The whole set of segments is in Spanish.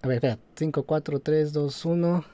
A ver, espera. 5, 4, 3, 2, 1.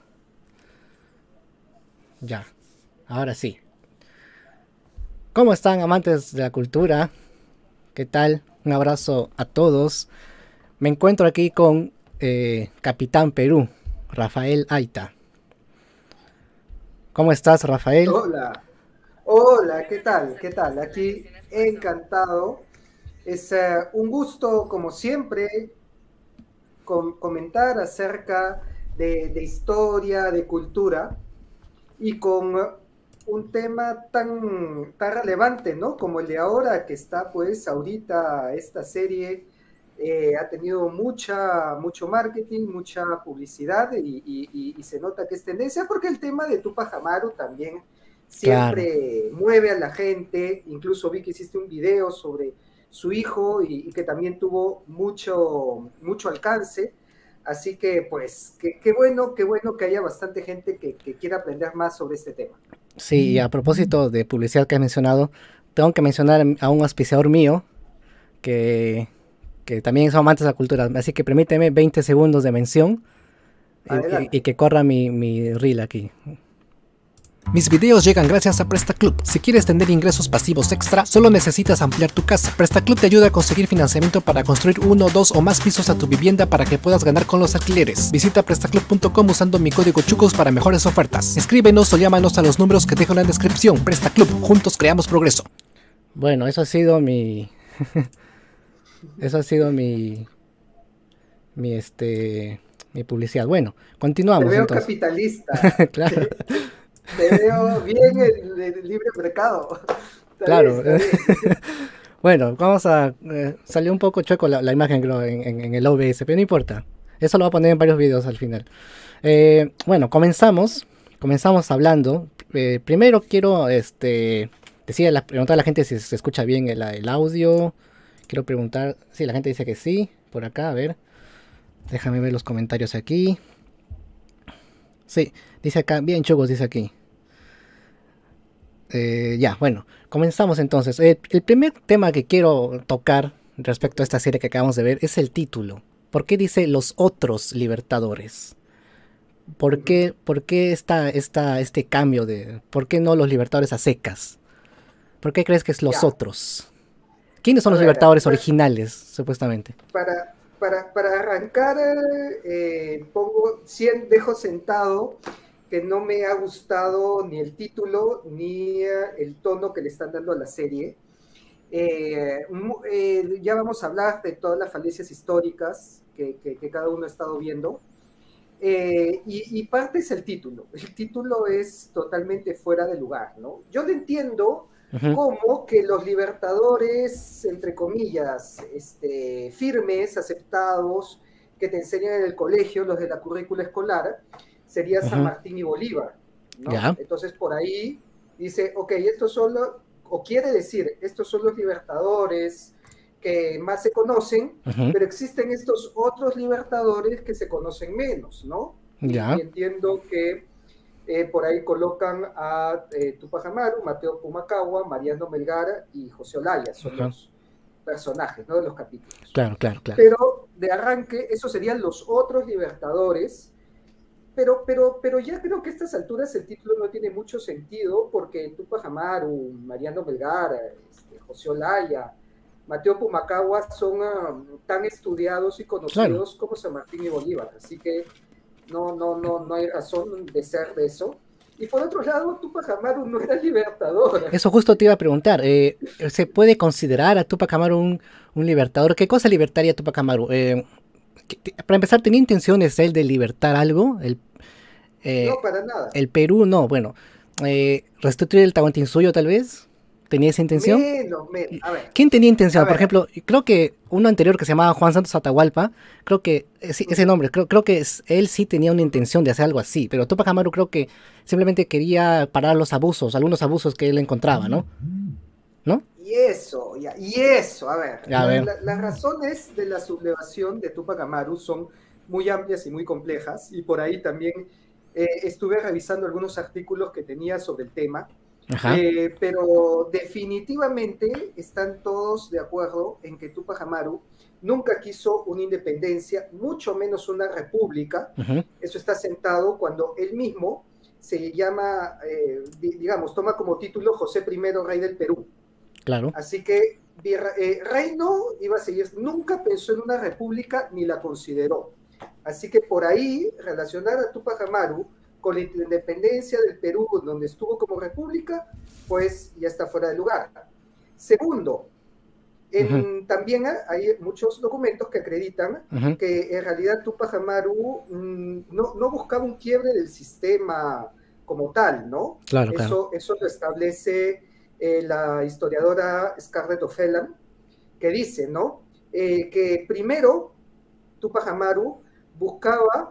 Ya. Ahora sí. ¿Cómo están, amantes de la cultura? ¿Qué tal? Un abrazo a todos. Me encuentro aquí con Capitán Perú, Rafael Aita. ¿Cómo estás, Rafael? Hola, hola, ¿qué tal? ¿Qué tal? Aquí encantado. Es un gusto, como siempre, comentar acerca de historia, de cultura y con un tema tan relevante, ¿no? Como el de ahora, que está pues ahorita esta serie ha tenido mucho marketing, mucha publicidad y se nota que es tendencia porque el tema de Tupac Amaru también Claro. siempre mueve a la gente. Incluso vi que hiciste un video sobre su hijo y que también tuvo mucho alcance. Así que, pues, qué bueno que haya bastante gente que quiera aprender más sobre este tema. Sí, y a propósito de publicidad que has mencionado, tengo que mencionar a un auspiciador mío que, que también son amantes de la cultura. Así que permíteme 20 segundos de mención y Adelante. que corra mi reel aquí. Mis videos llegan gracias a PrestaClub. Si quieres tener ingresos pasivos extra, solo necesitas ampliar tu casa. PrestaClub te ayuda a conseguir financiamiento para construir uno, dos o más pisos a tu vivienda para que puedas ganar con los alquileres. Visita prestaclub.com usando mi código CHUCOS para mejores ofertas. Escríbenos o llámanos a los números que dejo en la descripción. PrestaClub, juntos creamos progreso. Bueno, eso ha sido eso ha sido mi publicidad. Bueno, Te continuamos veo entonces. capitalista. Claro, Te veo bien el libre mercado. Está bien, claro. está bien. Bueno, vamos a... salió un poco chueco la imagen creo, en el OBS, pero no importa. Eso lo voy a poner en varios videos al final. Bueno, comenzamos. Comenzamos hablando. Primero quiero preguntar a la gente si se escucha bien el audio. Quiero preguntar... Sí, la gente dice que sí. Por acá, a ver. Déjame ver los comentarios aquí. Sí, dice acá. Bien, chugos, dice aquí. Ya, bueno, comenzamos entonces. El primer tema que quiero tocar respecto a esta serie que acabamos de ver es el título. ¿Por qué dice los otros libertadores? Ujú. Por qué este cambio de... ¿Por qué no los libertadores a secas? ¿Por qué crees que es los Ya, otros? ¿Quiénes son a los ver, libertadores originales, supuestamente? para arrancar, dejo sentado que no me ha gustado ni el título ni el tono que le están dando a la serie. Ya vamos a hablar de todas las falencias históricas que cada uno ha estado viendo. Y parte es el título. El título es totalmente fuera de lugar, ¿no? Yo lo entiendo Ujú, como que los libertadores, entre comillas, firmes, aceptados, que te enseñan en el colegio, los de la currícula escolar, sería San ujú. Martín y Bolívar, ¿no? Ya, Entonces por ahí dice, ok, estos son los, o quiere decir, estos son los libertadores que más se conocen, ujú, pero existen estos otros libertadores que se conocen menos, ¿no? Y ya, entiendo que por ahí colocan a Tupac Amaru, Mateo Pumacagua, Mariano Melgar y José Olaya, son ajá. los personajes, ¿no? De los capítulos. Claro, claro, claro. Pero de arranque, esos serían los otros libertadores, pero ya creo que a estas alturas el título no tiene mucho sentido porque Tupac Amaru, Mariano Melgar, José Olaya, Mateo Pumacagua son tan estudiados y Claro. conocidos como San Martín y Bolívar. Así que no hay razón de ser de eso. Y por otro lado, Tupac Amaru no era libertador. Eso justo te iba a preguntar. ¿Se puede considerar a Tupac Amaru un libertador? ¿Qué cosa libertaría a Tupac Amaru? Para empezar, ¿tenía intenciones él de libertar algo? No, Eh, para nada. el Perú, no, bueno. ¿Restituir el Tahuantinsuyo tal vez? ¿Tenía esa intención? Menos. ¿Quién tenía A intención? Por ver, ejemplo, creo que uno anterior que se llamaba Juan Santos Atahualpa, creo que ese uh-huh, nombre, creo que él sí tenía una uh-huh. intención de hacer algo así, pero Tupac Amaru creo que simplemente quería parar los abusos, algunos abusos que él encontraba, ¿no? ¿No? A ver, A ver. las razones de la sublevación de Tupac Amaru son muy amplias y muy complejas, y por ahí también estuve revisando algunos artículos que tenía sobre el tema. Ajá. Pero definitivamente están todos de acuerdo en que Tupac Amaru nunca quiso una independencia, mucho menos una república. Ujú. Eso está sentado cuando él mismo se llama, digamos, toma como título José I, rey del Perú. Claro. Así que rey no iba a seguir, nunca pensó en una república ni la consideró. Así que por ahí relacionar a Tupac Amaru con la independencia del Perú, donde estuvo como república, pues ya está fuera de lugar. Segundo, Ujú. también hay muchos documentos que acreditan Ujú. que en realidad Tupac Amaru no buscaba un quiebre del sistema como tal, ¿no? Claro, claro. Eso lo establece la historiadora Scarlett O'Phelan, que dice, ¿no? Que primero Tupac Amaru buscaba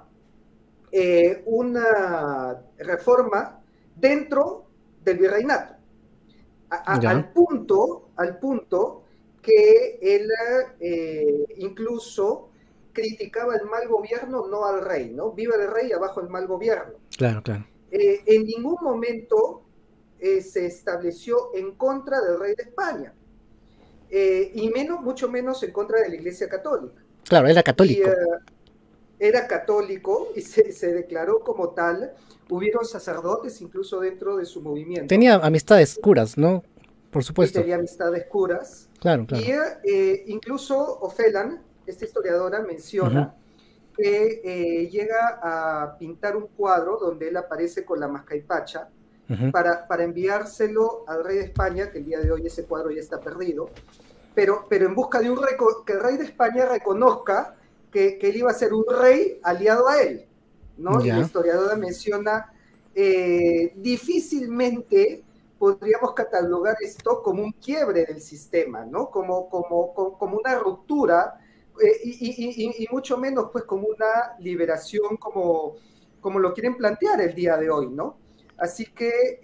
una reforma dentro del virreinato, Ya. al punto que él incluso criticaba el mal gobierno, no al rey, ¿no? Viva el rey, abajo el mal gobierno. Claro, claro. En ningún momento se estableció en contra del rey de España, y mucho menos en contra de la Iglesia Católica. Claro, era Y católico. era católico y se declaró como tal. Hubieron sacerdotes incluso dentro de su movimiento Tenía amistades curas, ¿no? Por y supuesto. tenía amistades curas. Claro, Y claro. incluso O'Phelan, esta historiadora, Ujú. menciona que llega a pintar un cuadro donde él aparece con la mascaipacha Ujú. para enviárselo al rey de España, que el día de hoy ese cuadro ya está perdido, pero en busca de que el rey de España reconozca que él iba a ser un rey aliado a él, ¿no? Y la Ya. historiadora menciona, difícilmente podríamos catalogar esto como un quiebre del sistema, ¿no? Como una ruptura, y mucho menos pues como una liberación como lo quieren plantear el día de hoy, ¿no? Así que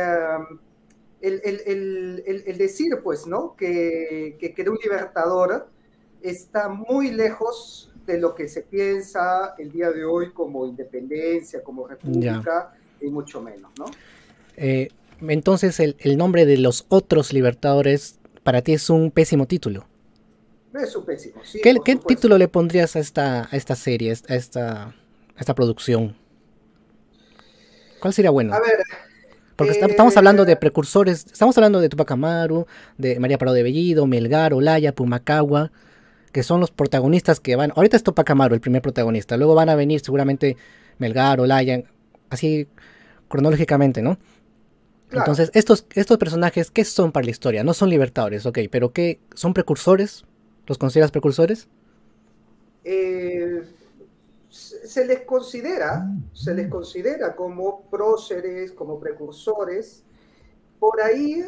el decir, pues, ¿no? Que era un libertador está muy lejos de lo que se piensa el día de hoy como independencia, como Ya. república, y mucho menos, ¿no? Eh, entonces el nombre de los otros libertadores para ti es un pésimo título. Es un pésimo, sí, ¿Qué, por qué título supuesto. le pondrías a esta serie, a esta producción? ¿Cuál sería A bueno? ver, Porque estamos hablando de precursores, estamos hablando de Tupac Amaru, de María Parado de Bellido, Melgar, Olaya, Pumacagua, que son los protagonistas que van. Ahorita es Tupac Amaru el primer protagonista, luego van a venir seguramente Melgar, Olaya, así cronológicamente, ¿no? claro, Entonces, estos personajes, ¿qué son para la historia? No son libertadores, ok, pero ¿qué son precursores? ¿Los consideras precursores? eh, se les considera como próceres, como precursores. Por ahí,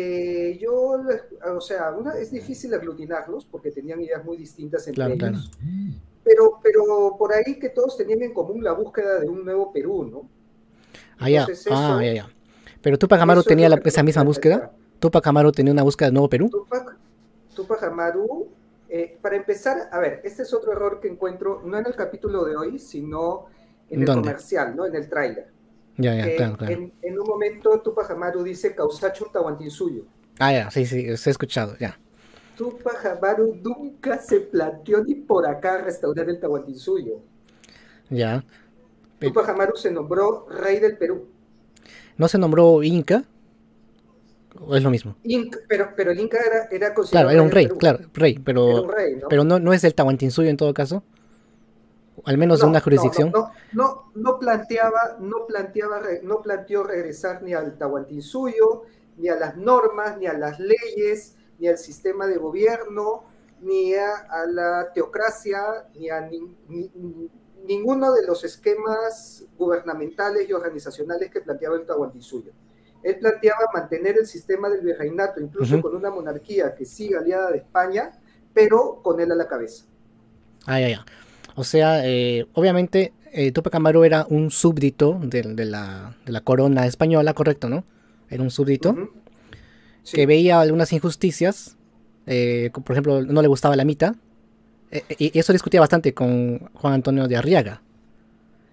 o sea, es difícil aglutinarlos porque tenían ideas muy distintas entre Claro, claro. ellos, pero por ahí que todos tenían en común la búsqueda de un nuevo Perú, ¿no? Allá, Entonces ya, ya. Pero Tupac Amaru eso es tenía lo que esa nos misma búsqueda. caracteriza. Tupac Amaru tenía una búsqueda de Nuevo Perú. Tupac, Tupac Amaru, para empezar, a ver, este es otro error que encuentro, no en el capítulo de hoy, sino en el ¿Dónde? comercial, ¿no? En el tráiler. Ya, ya, claro, Que claro. en un momento Tupac Amaru dice Causachun Tahuantinsuyo. Ah, ya, sí, sí, os he escuchado, ya. Tupac Amaru nunca se planteó ni por acá restaurar el Tahuantinsuyo. Ya. Tupac Amaru se nombró rey del Perú. ¿No se nombró Inca? ¿O es lo mismo? Pero el Inca era Claro, considerado era rey un del rey, Perú. claro, rey, Era un rey, pero ¿no? no, no es del Tahuantinsuyo en todo caso, al menos de una No, jurisdicción. no planteó regresar ni al Tahuantinsuyo, ni a las normas, ni a las leyes, ni al sistema de gobierno, ni a la teocracia, ni a ninguno de los esquemas gubernamentales y organizacionales que planteaba el Tahuantinsuyo. Él planteaba mantener el sistema del virreinato, incluso Ujú. con una monarquía que siga aliada de España, pero con él a la cabeza. Ah, ya, ya. O sea, obviamente Tupac Amaru era un súbdito de la corona española, correcto, ¿no? Era un Uh súbdito -huh. que Sí. veía algunas injusticias, por ejemplo, no le gustaba la mita, y eso discutía bastante con Juan Antonio de Arriaga.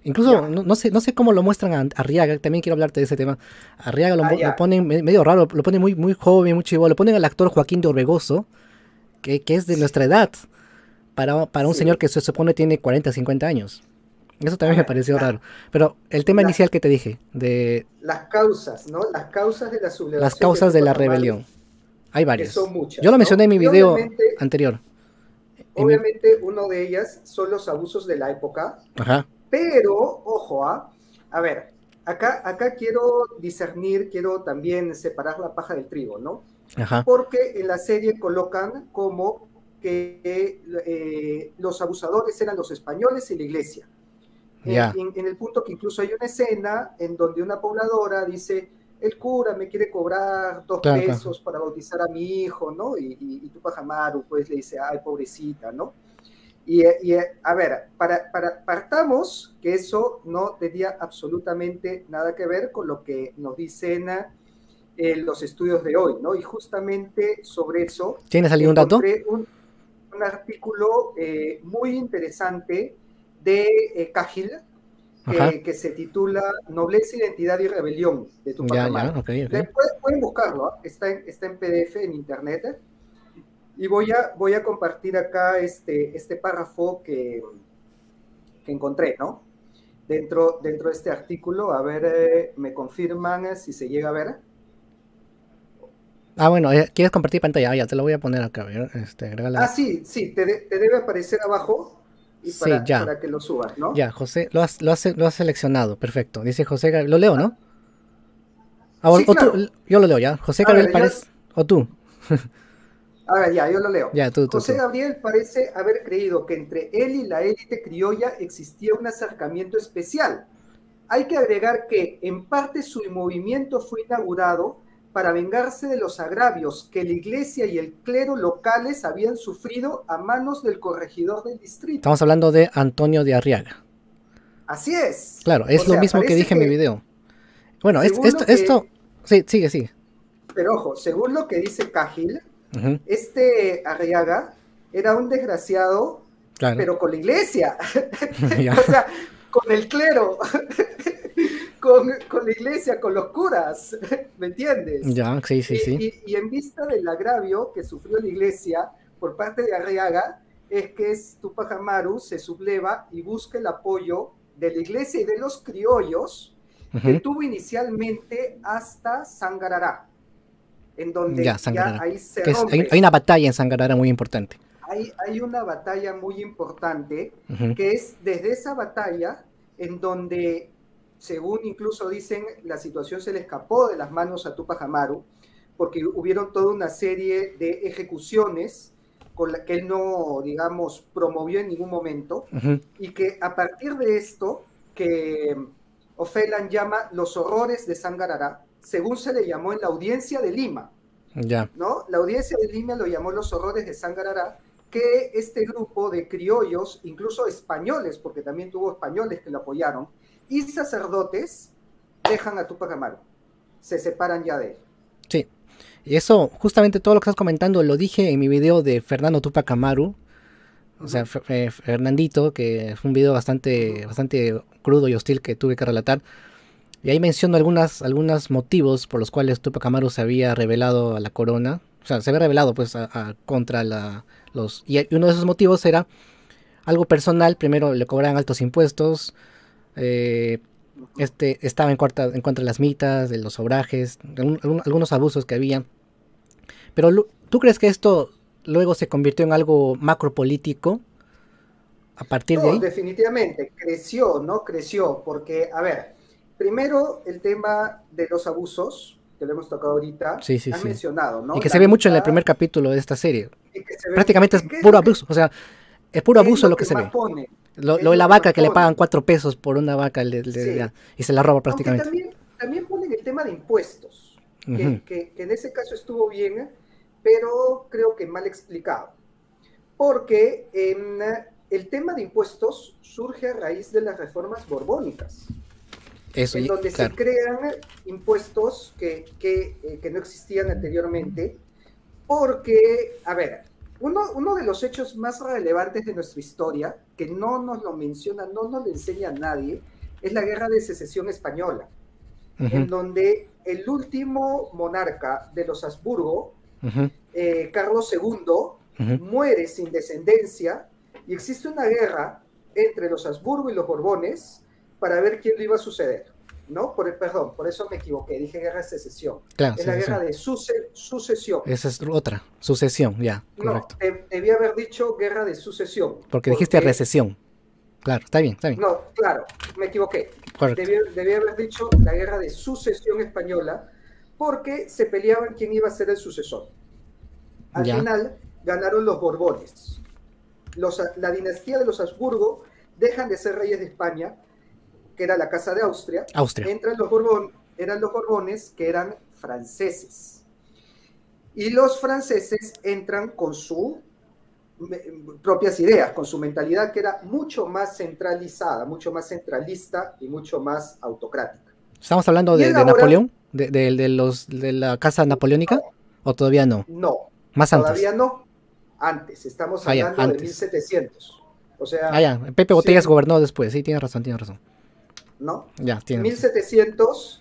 Incluso, Ya. no sé cómo lo muestran a Arriaga, también quiero hablarte de ese tema. Arriaga Ah, lo ya. ponen medio raro, lo ponen muy, muy joven, muy chivo. Lo ponen al actor Joaquín de Orbegoso, que es de nuestra Sí, edad, para un señor sí. que se supone tiene 40, 50 años. Eso A también me ver, pareció raro. Pero el tema las, inicial que te dije, de las causas, ¿no? Las causas de la las sublevación de causas de la Tupac Amaru, rebelión, hay que son varias. Yo lo muchas, mencioné en ¿no? mi Y video anterior. En mi- obviamente uno de ellas son los abusos de la época, Ajá, pero, ojo, a ver, acá quiero discernir, quiero también separar la paja del trigo, ¿no? ajá, Porque en la serie colocan como que los abusadores eran los españoles y la iglesia. ya, En el punto que incluso hay una escena en donde una pobladora dice, el cura me quiere cobrar dos claro, claro. pesos para bautizar a mi hijo, ¿no? Y Tupac Amaru pues le dice, ay, pobrecita, ¿no? A ver, partamos que eso no tenía absolutamente nada que ver con lo que nos dicen los estudios de hoy, ¿no? Y justamente sobre eso ¿Tienes algún dato? encontré un artículo muy interesante de Cahill Ajá, que se titula Nobleza, Identidad y Rebelión de Tupac ya, ya, Amaru. ok, ok. Pueden buscarlo, ¿eh? Está en PDF en internet. Y voy a compartir acá este párrafo que encontré, ¿no? Dentro de este artículo, a ver, me confirman si se llega a ver. Ah, bueno, ¿quieres compartir pantalla? Ah, ya, te lo voy a poner acá, a ver, Ah, agrégala. sí, sí, te debe aparecer abajo y Sí, ya, para que lo subas, ¿no? ya, José, lo has seleccionado, perfecto. Dice José Gabriel, lo leo, ¿no? Ah, Sí, o tú, claro. yo lo leo ya. José A Gabriel ver, Párez, o tú. a ver, ya, yo lo leo. Ya, tú. José Gabriel parece haber creído que entre él y la élite criolla existía un acercamiento especial. Hay que agregar que, en parte, su movimiento fue inaugurado para vengarse de los agravios que la iglesia y el clero locales habían sufrido a manos del corregidor del distrito. Estamos hablando de Antonio de Arriaga. Así es. Claro, O es lo sea, mismo que parece dije en mi que, video. Bueno, según lo esto, que, sí, sigue. pero ojo, según lo que dice Cahill, Ujú, este Arriaga era un desgraciado, claro, pero con la iglesia, ya, o sea, con el clero, con la iglesia, con los curas, ¿me entiendes? ya, sí. Y en vista del agravio que sufrió la iglesia por parte de Arriaga, es que Tupac Amaru se subleva y busca el apoyo de la iglesia y de los criollos que ujú, tuvo inicialmente hasta Sangarará, en ya, donde ya Sangarara. ahí se Que hay rompe. una batalla en Sangarara muy importante. Hay una batalla muy importante Ujú, que es desde esa batalla en donde, según incluso dicen, la situación se le escapó de las manos a Tupac Amaru, porque hubieron toda una serie de ejecuciones con la que él no, digamos, promovió en ningún momento, ujú, y que a partir de esto, que Ofelan llama los horrores de Sangarará, según se le llamó en la audiencia de Lima, ya, ¿no? La audiencia de Lima lo llamó los horrores de Sangarará, que este grupo de criollos, incluso españoles, porque también tuvo españoles que lo apoyaron, y sacerdotes, dejan a Tupac Amaru, se separan ya de él. sí. Y eso, justamente todo lo que estás comentando, lo dije en mi video de Fernando Tupac Amaru. O Uh sea, -huh, Fernandito, que fue un video uh -huh. bastante crudo y hostil que tuve que relatar. Y ahí menciono algunos motivos por los cuales Tupac Amaru se había rebelado a la corona. O sea, se había rebelado pues contra los... Y uno de esos motivos era algo personal. Primero le cobraban altos impuestos. eh, Uh -huh. Estaba en contra de las mitas, de los obrajes, algunos abusos que había. Pero ¿tú crees que esto luego se convirtió en algo macropolítico a partir de No, ahí? definitivamente, creció, ¿no? Creció, porque, a ver, primero el tema de los abusos, que lo hemos tocado ahorita, has Sí. mencionado, Y ¿no? que La se ve mucho en el mita, primer capítulo de esta serie. y que se ve, Prácticamente es ¿qué es puro lo que, abuso. O sea, es puro es abuso lo lo que que se más ve. pone? Lo Es de lo la que más vaca que le pagan pone. 4 pesos por una vaca Sí. y se la roba Aunque prácticamente. también ponen el tema de impuestos, Ujú. que en ese caso estuvo bien, pero creo que mal explicado. Porque el tema de impuestos surge a raíz de las reformas borbónicas, Eso, en donde se claro. crean impuestos que no existían anteriormente, porque, a ver, uno de los hechos más relevantes de nuestra historia, que no nos lo menciona, no nos lo enseña a nadie, es la Guerra de Secesión Española, en Ujú, donde el último monarca de los Habsburgo, ujú, Carlos II, ujú. muere sin descendencia y existe una guerra entre los Habsburgo y los Borbones para ver quién le iba a suceder. ¿No? Perdón, por eso me equivoqué, dije guerra de secesión. Claro, Es la guerra secesión. de sucesión. Esa es otra, sucesión, ya, No, correcto. debía haber dicho guerra de sucesión, Porque dijiste porque, recesión. Claro, está bien, está bien. no, claro, me equivoqué. Correcto. Debía haber dicho la guerra de sucesión española, porque se peleaban quién iba a ser el sucesor. Al Ya. final ganaron los Borbones. La dinastía de los Habsburgo dejan de ser reyes de España, que era la Casa de Austria, Austria. eran los Borbones, que eran franceses. Y los franceses entran con sus propias ideas, con su mentalidad que era mucho más centralizada, mucho más centralista y mucho más autocrática. ¿Estamos hablando Y de elaboran, Napoleón? ¿De la casa napoleónica? no, ¿O todavía no? no, Más antes. todavía no, antes, estamos Ah, ya, hablando de antes. 1700. O Ah, sea, ya. Pepe Botellas 100, gobernó después. Sí, tienes razón, tienes razón. ¿no? Ya, tienes razón. 1700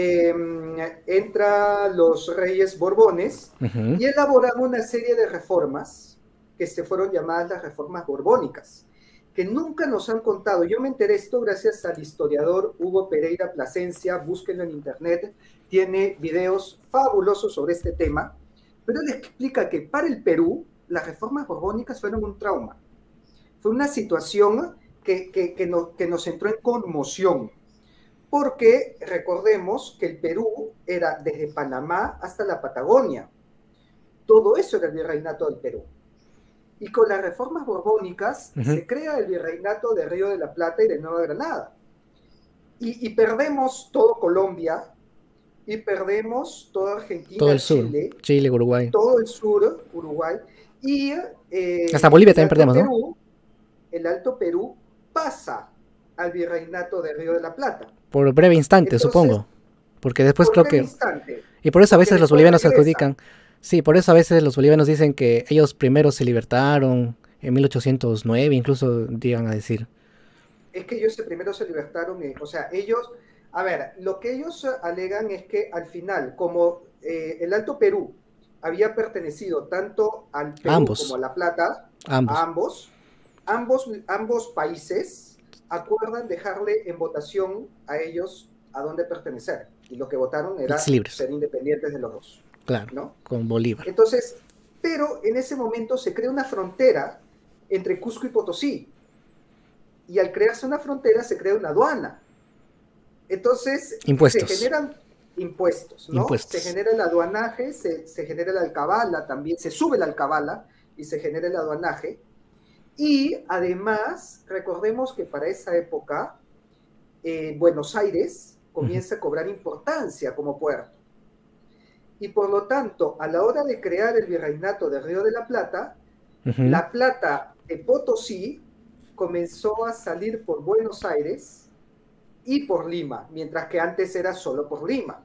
entra los reyes Borbones Ujú. y elaboran una serie de reformas que se fueron llamadas las reformas borbónicas, que nunca nos han contado. Yo me enteré esto gracias al historiador Hugo Pereira Plasencia, búsquenlo en internet, tiene videos fabulosos sobre este tema, pero él explica que para el Perú las reformas borbónicas fueron un trauma. Fue una situación que nos entró en conmoción, porque recordemos que el Perú era desde Panamá hasta la Patagonia. Todo eso era el virreinato del Perú. Y con las reformas borbónicas Ujú. se crea el virreinato de Río de la Plata y de Nueva Granada. Y perdemos todo Colombia, y perdemos toda Todo el Argentina, sur. Chile, Chile, Uruguay. todo el sur, Uruguay, y Hasta Bolivia el también Alto perdemos, ¿no? Perú, el Alto Perú pasa al virreinato de Río de la Plata. Por breve instante, Entonces, supongo. Porque después por creo breve que... instante, Y por eso a porque veces los después bolivianos se regresa. adjudican... Sí, por eso a veces los bolivianos dicen que ellos primero se libertaron en 1809, incluso digan a decir. Es que ellos primero se libertaron, o sea, ellos, a ver, lo que ellos alegan es que al final, como el Alto Perú había pertenecido tanto al A Perú como ambos, a La Plata, a a ambos. ambos países acuerdan dejarle en votación a ellos a dónde pertenecer. Y lo que votaron Países era libres, ser independientes de los dos, claro, ¿no? con Bolívar. Entonces, pero en ese momento se crea una frontera entre Cusco y Potosí. Y al crearse una frontera se crea una aduana. Entonces se Impuestos, generan impuestos, ¿no? Se impuestos. genera el aduanaje, se genera la alcabala también, se sube la alcabala y se genera el aduanaje. Y además, recordemos que para esa época, Buenos Aires Ujú, comienza a cobrar importancia como puerto. Y por lo tanto, a la hora de crear el virreinato de Río de ujú. la plata de Potosí comenzó a salir por Buenos Aires y por Lima, mientras que antes era solo por Lima.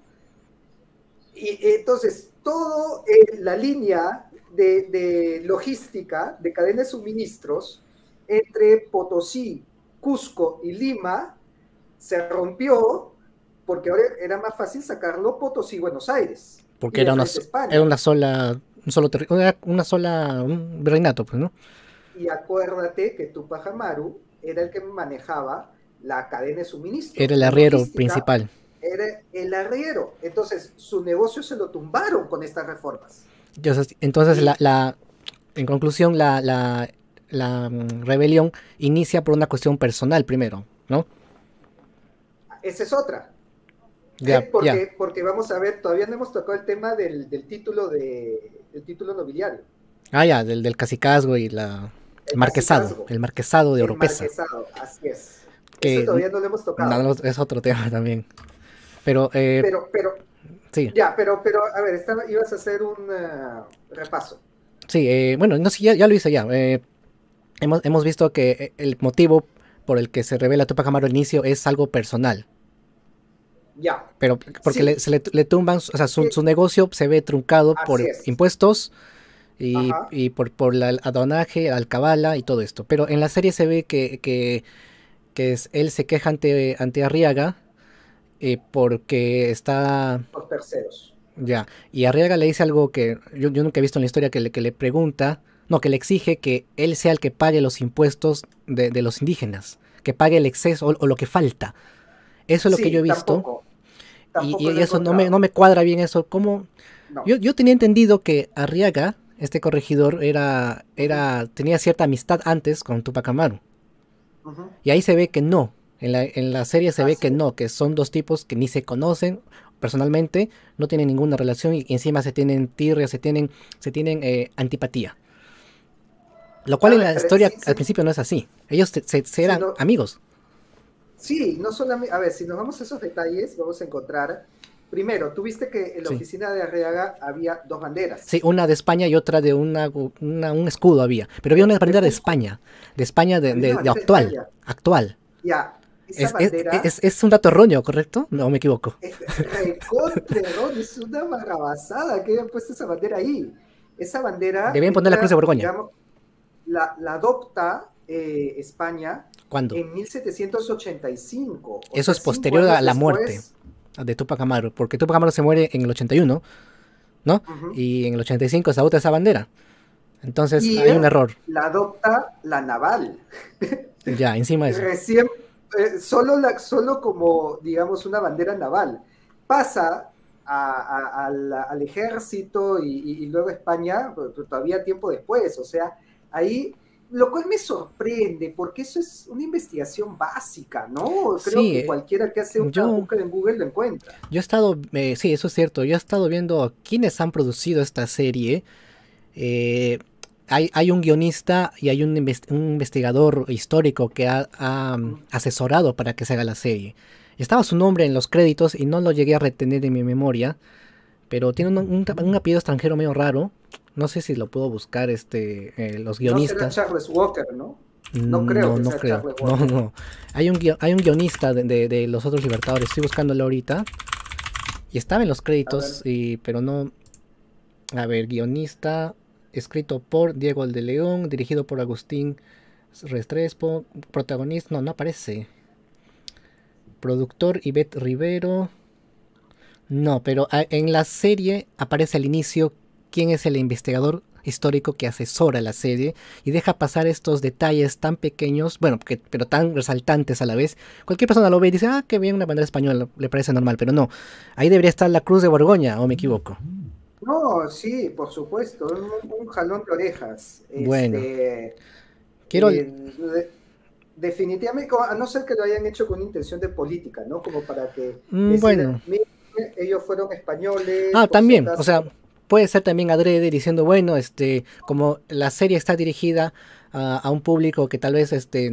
Y entonces, toda la línea de logística, de cadena de suministros entre Potosí, Cusco y Lima se rompió porque ahora era más fácil sacarlo Potosí-Buenos Aires y Porque de frente a era España. una sola, una sola, un virreinato, pues, ¿no? Y acuérdate que Tupac Amaru era el que manejaba la cadena de Era suministros, el la arriero logística principal. era el arriero. Entonces, su negocio se lo tumbaron con estas reformas. Entonces Y en conclusión, rebelión inicia por una cuestión personal primero, ¿no? esa es otra. Ya, ya. Porque vamos a ver, todavía no hemos tocado el tema del título nobiliario, Ah, ya, del cacicazgo y el cacicazgo, el marquesado de el Oropesa, marquesado, así es. Ese que todavía no lo hemos tocado. es otro tema también. Pero, Pero, sí, ya, a ver, ibas a hacer un repaso. sí, bueno, no sé, ya lo hice ya. Hemos visto que el motivo por el que se revela Tupac Amaru al inicio es algo personal. Ya, Pero porque sí, le tumban, o sea, su negocio se ve truncado así por es. impuestos Ajá. y por el aduanaje, alcabala y todo esto. Pero en la serie se ve que que es él se queja ante Arriaga porque está por terceros. ya, y Arriaga le dice algo que yo nunca he visto en la historia que le pregunta, no, que le exige que él sea el que pague los impuestos de los indígenas, que pague el exceso o lo que falta. Eso es lo que yo he Sí, visto tampoco lo y he eso no encontrado. me cuadra bien eso. ¿Cómo? No. Yo tenía entendido que Arriaga, este corregidor, Ujú, tenía cierta amistad antes con Tupac Amaru. ujú. Y ahí se ve que no. En la serie se Ah, ve que sí. no, que son dos tipos que ni se conocen personalmente, no tienen ninguna relación y encima se tienen tirria, se tienen antipatía. Lo cual A en la ver, historia al principio no es así. Ellos se si eran no, amigos. sí, no solamente, a ver, si nos vamos a esos detalles, vamos a encontrar, primero, tuviste que en la Sí. oficina de Arriaga había dos Sí, banderas una de España y otra de un escudo había. Pero había una bandera Cusco, De España había una de bandera de actual. España. Actual. Ya, esa bandera Es un dato erróneo, ¿correcto? No me equivoco. es recontra erróneo, es una barrabasada que hayan puesto esa bandera ahí. Esa bandera Debían poner la cruz de entra, Borgoña. digamos, la adopta España ¿Cuándo? en 1785, o Eso sea, es cinco posterior a años la muerte después. de Tupac Amaru, porque Tupac Amaru se muere en el 81, ¿no? Uh-huh. Y en el 85 se adopta esa bandera. Entonces Y hay un error. la adopta la naval. Ya, encima de eso. Recién, solo como, digamos, una bandera naval. Pasa al ejército y luego a España, pero todavía tiempo después. O sea, ahí, lo cual me sorprende, porque eso es una investigación básica, ¿no? Creo Sí, que cualquiera que hace una yo, búsqueda en Google lo encuentra. yo he estado, sí, eso es cierto, yo he estado viendo quiénes han producido esta serie. Eh, hay un guionista y hay un investigador histórico que ha asesorado para que se haga la serie. Estaba su nombre en los créditos y no lo llegué a retener en mi memoria, pero tiene un apellido extranjero medio raro. No sé si lo puedo buscar, los No será guionistas. Charles Walker, ¿no? No creo No, que no sea creo. Charles No, Walker. no. Hay un guionista de Los Otros Libertadores. Estoy buscándolo ahorita. Y estaba en los A ver. créditos, pero no. A ver, guionista. Escrito por Diego de León. Dirigido por Agustín Restrepo. Protagonista. No, no aparece. Productor Ivette Rivero. No, pero en la serie aparece al inicio quién es el investigador histórico que asesora la serie y deja pasar estos detalles tan pequeños, bueno, pero tan resaltantes a la vez. Cualquier persona lo ve y dice, ah, qué bien, una bandera española, le parece normal, pero no. Ahí debería estar la Cruz de Borgoña, o me equivoco. No, sí, por supuesto, un jalón de orejas. Bueno, quiero... Definitivamente, a no ser que lo hayan hecho con intención de política, ¿no? Como para que decir, bueno. miren, ellos fueron españoles, Ah, por si también, o acaso. sea, puede ser también adrede diciendo, bueno, como la serie está dirigida a un público que tal vez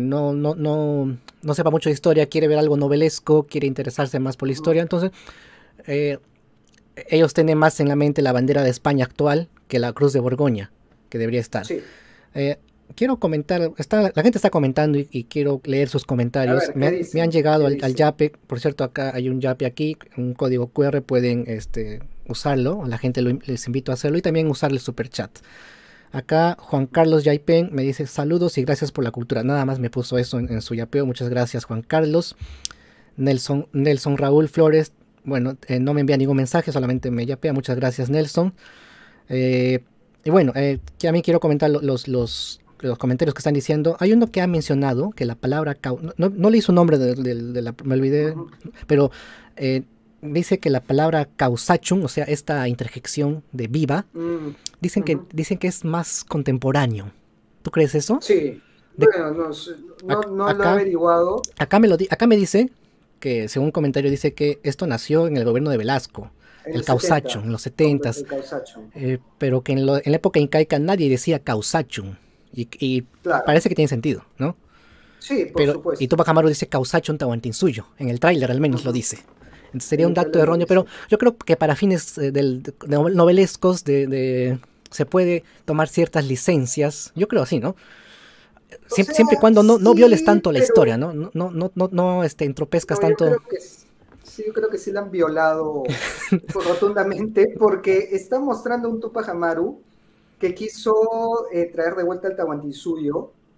no sepa mucho de historia, quiere ver algo novelesco, quiere interesarse más por la historia, entonces eh, ellos tienen más en la mente la bandera de España actual que la Cruz de Borgoña, que debería estar. Sí, Eh, quiero comentar, la gente está comentando y quiero leer sus a comentarios. ver, ¿qué Me han dicen? llegado ¿Qué al dicen? Yape, por cierto, acá hay un Yape aquí, un código QR, pueden usarlo, a la gente les invito a hacerlo y también usar el super chat. Acá Juan Carlos Yaipen me dice saludos y gracias por la cultura. Nada más me puso eso en su yapeo. Muchas gracias, Juan Carlos. Nelson Raúl Flores, bueno, no me envía ningún mensaje, solamente me yapea. Muchas gracias, Nelson. Eh, y bueno, que a mí quiero comentar los comentarios que están diciendo. Hay uno que ha mencionado que la palabra no leí su nombre me olvidé, Ujú. pero dice que la palabra causachum, o sea, esta interjección de viva, Mm, dicen ujú. dicen que es más contemporáneo. ¿Tú crees eso? Sí, De, bueno, no lo he acá, averiguado. acá me dice que, según un comentario, dice que esto nació en el gobierno de Velasco, En el el causachum, 70, en los 70s, el Causachon. pero que en la época incaica nadie decía causachum. Y Claro, parece que tiene sentido, ¿no? sí, por Pero, y supuesto. Tupac Amaru dice causachum tahuantinsuyo, en el tráiler al menos lo Ujú. dice. Entonces sería En un el dato trailer lo erróneo, pero dice. yo creo que para fines novelescos se puede tomar ciertas licencias, yo creo así, ¿no? O Siempre y sea, cuando no violes sí, tanto la historia, pero ¿no? No entropezcas no, yo tanto. creo que sí, yo creo que sí la han violado rotundamente porque está mostrando un Tupac Amaru que quiso traer de vuelta al Tahuantinsuyo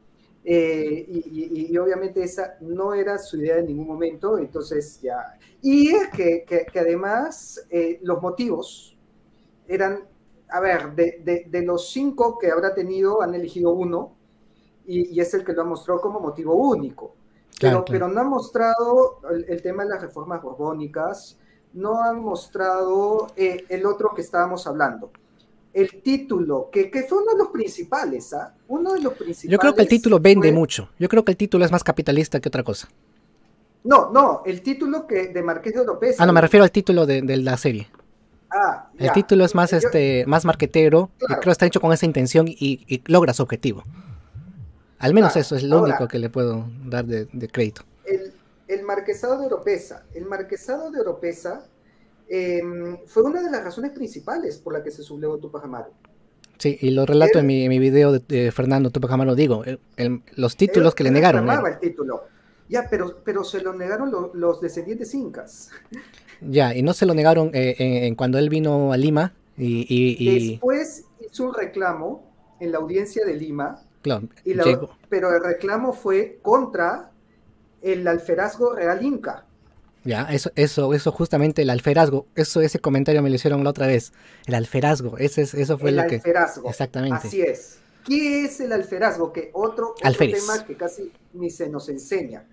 y obviamente esa no era su idea en ningún momento, entonces ya. Y que además los motivos eran, a ver, de los 5 que habrá tenido, han elegido uno, y es el que lo ha mostrado como motivo único. Claro, claro. Pero no han mostrado el tema de las reformas borbónicas, no han mostrado el otro que estábamos hablando. El título, que fue uno de los principales, ¿ah? Uno de los Yo creo que el principales título vende fue... mucho. Yo creo que el título es más capitalista que otra cosa. No, el título que de Marqués de Ah, Oropesa, no, me digo. refiero al título de la serie. El Ya. título es más, Yo, más marquetero y creo que claro, está hecho con esa intención y logra su objetivo. Al menos claro. eso es lo único Ahora, que le puedo dar de crédito. el Marquesado de Oropesa. El Marquesado de Oropesa fue una de las razones principales por la que se sublevó Tupac Amaru. Sí, y lo relato Él, en mi video de Fernando Tupac Amaru. Digo, los él, títulos que le él negaron. reclamaba el título. Ya, pero se lo negaron los descendientes incas. Ya, y no se lo negaron cuando él vino a Lima Después hizo un reclamo en la audiencia de Lima, claro, llegó. pero el reclamo fue contra el alferazgo real inca. Ya, eso justamente el alferazgo, ese comentario me lo hicieron la otra vez. El alferazgo, eso fue El lo que, alferazgo, exactamente. así es. ¿Qué es el alferazgo? Que otro Alférez. tema que casi ni se nos enseña.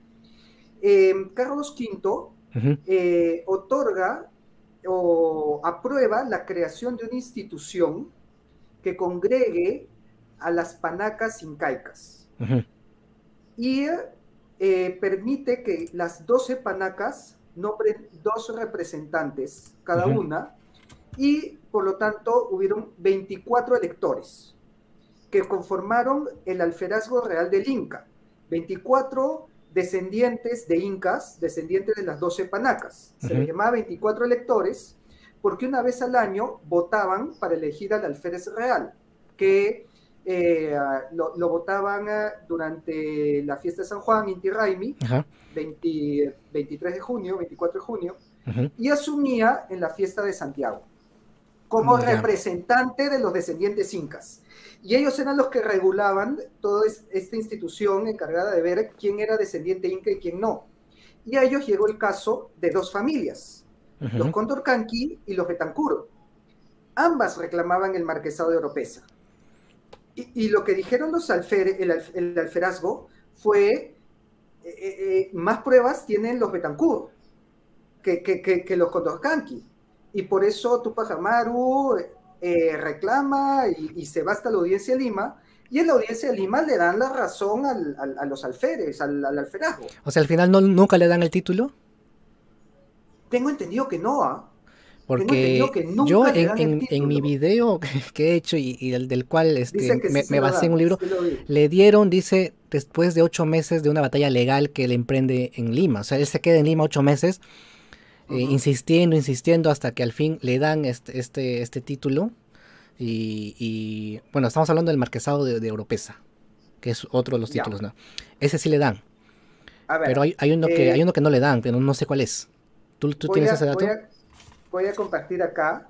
Carlos V Ujú, otorga o aprueba la creación de una institución que congregue a las panacas incaicas ujú, y permite que las 12 panacas nombren 2 representantes cada ujú. una y por lo tanto hubieron 24 electores que conformaron el alferazgo real del Inca. 24 descendientes de incas, descendientes de las 12 panacas. Se les Uh-huh. llamaba 24 electores porque una vez al año votaban para elegir al alférez real, que lo votaban durante la fiesta de San Juan, Inti Raymi, Ajá. 23 de junio, 24 de junio, Uh-huh. y asumía en la fiesta de Santiago como Ya. representante de los descendientes incas. Y ellos eran los que regulaban toda esta institución encargada de ver quién era descendiente inca y quién no. Y a ellos llegó el caso de 2 familias, los Uh-huh. Condorcanqui y los Betancur. Ambas reclamaban el marquesado de Oropesa. Y lo que dijeron el alferazgo fue, más pruebas tienen los Betancur que los Condorcanqui. Y por eso Tupac Amaru reclama y se va hasta la audiencia de Lima, y en la audiencia de Lima le dan la razón a los alférez, al alferazgo. O sea, al final nunca le dan el título, Tengo entendido que no, ¿ah? Tengo entendido porque que yo nunca le dan el en mi título. video que he hecho y del cual Dice que sí se me lo basé en dan, un libro, sí lo vi. le dieron, dice, después de 8 meses de una batalla legal que él emprende en Lima. O sea, él se queda en Lima 8 meses, insistiendo hasta que al fin le dan este título. Bueno, estamos hablando del marquesado de Oropesa, que es otro de los Ya, títulos, ¿no? Ese sí le dan, a pero ver, hay uno que no le dan, pero no sé cuál es. ¿Tú voy tienes ese a, voy dato? a, voy a compartir acá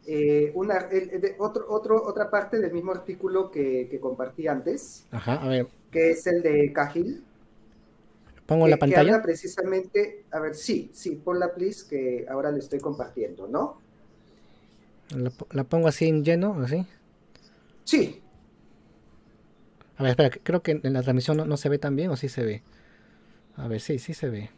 otra parte del mismo artículo que compartí antes, Ajá, a ver, que es el de Cahill, pongo la que pantalla. habla precisamente, a ver, sí, ponla please, que ahora le estoy compartiendo, ¿no? La pongo así en lleno, así. Sí, A ver, espera, creo que en la transmisión no se ve tan bien o sí se ve. A ver, sí se ve.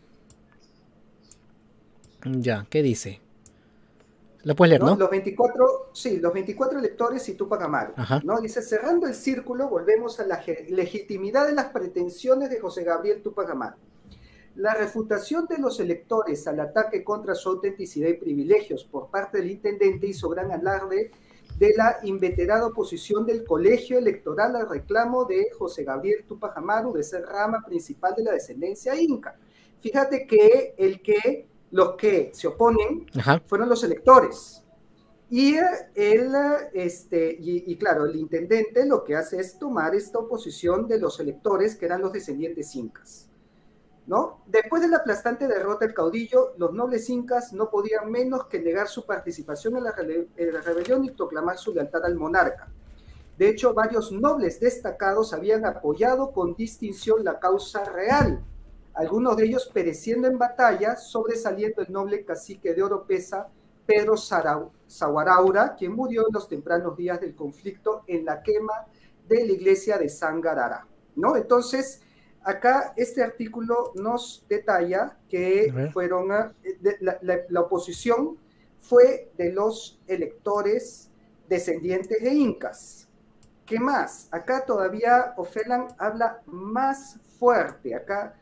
Ya, ¿qué dice? Lo puedes leer, ¿no? ¿no? Los 24 electores y Tupac Amaru, Ajá. ¿no? Dice, cerrando el círculo, volvemos a la legitimidad de las pretensiones de José Gabriel Tupac Amaru. La refutación de los electores al ataque contra su autenticidad y privilegios por parte del intendente hizo gran alarde de la inveterada oposición del colegio electoral al reclamo de José Gabriel Tupac Amaru de ser rama principal de la descendencia inca. Fíjate que los que se oponen Ajá. fueron los electores. Y claro, el intendente lo que hace es tomar esta oposición de los electores que eran los descendientes incas, ¿no? Después de la aplastante derrota del caudillo, los nobles incas no podían menos que negar su participación en la rebelión y proclamar su lealtad al monarca. De hecho, varios nobles destacados habían apoyado con distinción la causa real, algunos de ellos pereciendo en batalla, sobresaliendo el noble cacique de Oropesa, Pedro Saguaraura, quien murió en los tempranos días del conflicto en la quema de la iglesia de Sangarara, ¿no? Entonces, acá este artículo nos detalla que fueron la oposición fue de los electores descendientes de incas. ¿Qué más? Acá todavía Ofeland habla más fuerte. Acá,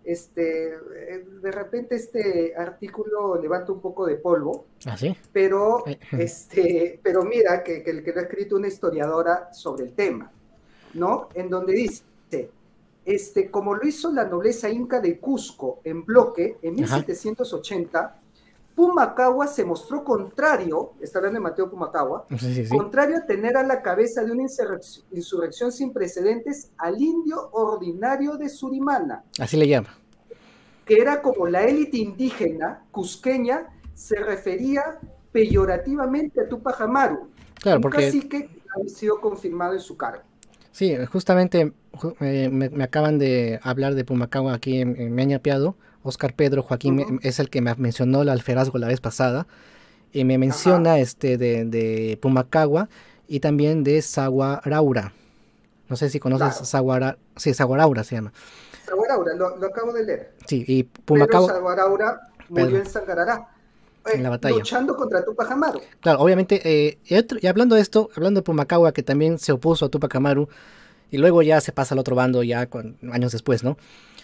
de repente este artículo levanta un poco de polvo. ¿Ah, sí? Pero, pero mira que lo ha escrito una historiadora sobre el tema, ¿no? En donde dice, como lo hizo la nobleza inca de Cusco en bloque en 1780, Pumacahua se mostró contrario, está hablando de Mateo Pumacahua, contrario a tener a la cabeza de una insurrección sin precedentes al indio ordinario de Surimana. Así le llama. Que era como la élite indígena cusqueña, se refería peyorativamente a Tupac Amaru, claro, un porque cacique que había sido confirmado en su cargo. Sí, justamente me acaban de hablar de Pumacahua aquí en Meñapiado. Oscar Pedro Joaquín es el que me mencionó el alferazgo la vez pasada. Y me menciona de Pumacahua y también de Saguaraura. No sé si conoces Saguaraura. Sí, Saguaraura se llama. Saguaraura, lo acabo de leer. Sí, y Pumacahua. Pedro Saguaraura murió en Sangarará. En la batalla. Luchando contra Tupac Amaru. Claro, obviamente, y hablando de esto, hablando de Pumacahua, que también se opuso a Tupac Amaru, y luego ya se pasa al otro bando ya años después, ¿no?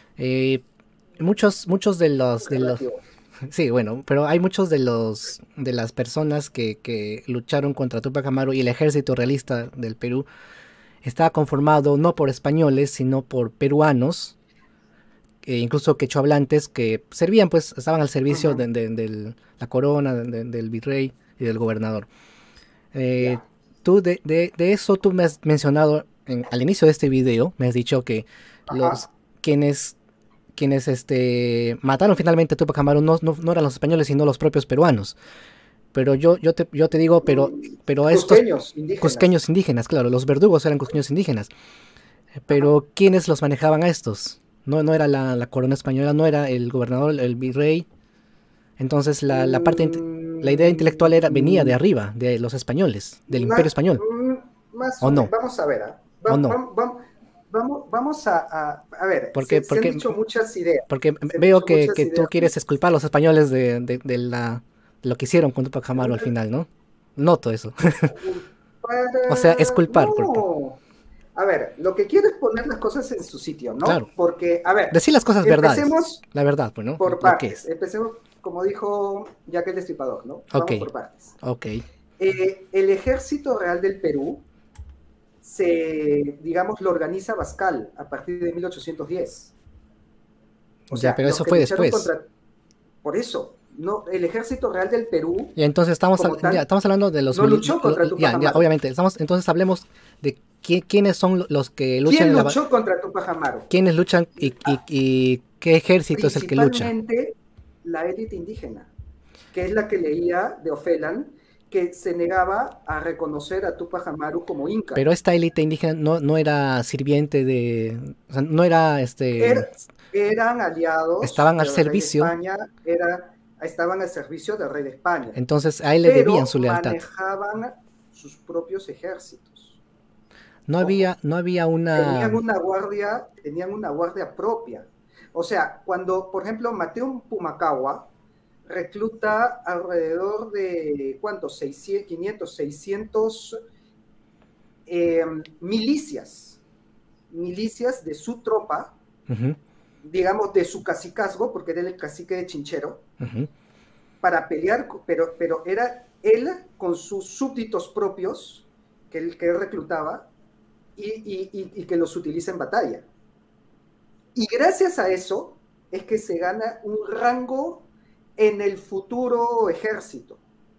Muchos de los sí, bueno, pero hay muchos de las personas que lucharon contra Tupac Amaru y el ejército realista del Perú estaba conformado no por españoles, sino por peruanos, incluso quechohablantes que servían, pues, estaban al servicio de la corona, del virrey y del gobernador. Tú de eso tú me has mencionado al inicio de este video, me has dicho que quienes mataron finalmente a Tupac Amaru no eran los españoles, sino los propios peruanos. Pero yo te digo, pero estos cusqueños indígenas, claro, los verdugos eran cusqueños indígenas. Pero ¿quiénes los manejaban a estos? No era la corona española, no era el gobernador, el virrey. Entonces la idea intelectual venía de arriba, de los españoles, del imperio español. ¿O no? Vamos a ver. Vamos a ver, porque se han dicho muchas ideas. Porque veo que tú quieres exculpar a los españoles de lo que hicieron con Tupac Amaru al final, ¿no? Noto eso. O sea, exculpar. No. A ver, lo que quiero es poner las cosas en su sitio, ¿no? Claro. Porque, a ver, decir las cosas verdades. La verdad, pues, ¿no? Por partes. Empecemos, como dijo Jack el Destripador, ¿no? Vamos por partes. El Ejército Real del Perú digamos, lo organiza Bascal a partir de 1810. O sea, pero eso fue después. Por eso, no, el Ejército Real del Perú. Y entonces estamos hablando de los. No luchó contra Tupac Amaru. Obviamente. Entonces hablemos de quiénes son los que luchan. ¿Quién luchó contra Tupac Amaru? ¿Quiénes luchan y qué ejército es el que lucha? Principalmente la élite indígena, que es la que leía de Ofeland, que se negaba a reconocer a Tupac Amaru como inca. Pero esta élite indígena no era sirviente de... O sea, no era eran aliados. Estaban al servicio. Estaban al servicio del rey de España. Entonces a él le debían su lealtad. Manejaban sus propios ejércitos. No había una... Tenían una guardia propia. O sea, cuando, por ejemplo, Mateo Pumacahua recluta alrededor de, ¿cuántos? 500, 600 milicias de su tropa, digamos, de su cacicazgo, porque era el cacique de Chinchero, para pelear, pero era él con sus súbditos propios, que él reclutaba, y que los utiliza en batalla. Y gracias a eso es que se gana un rango en el futuro ejército.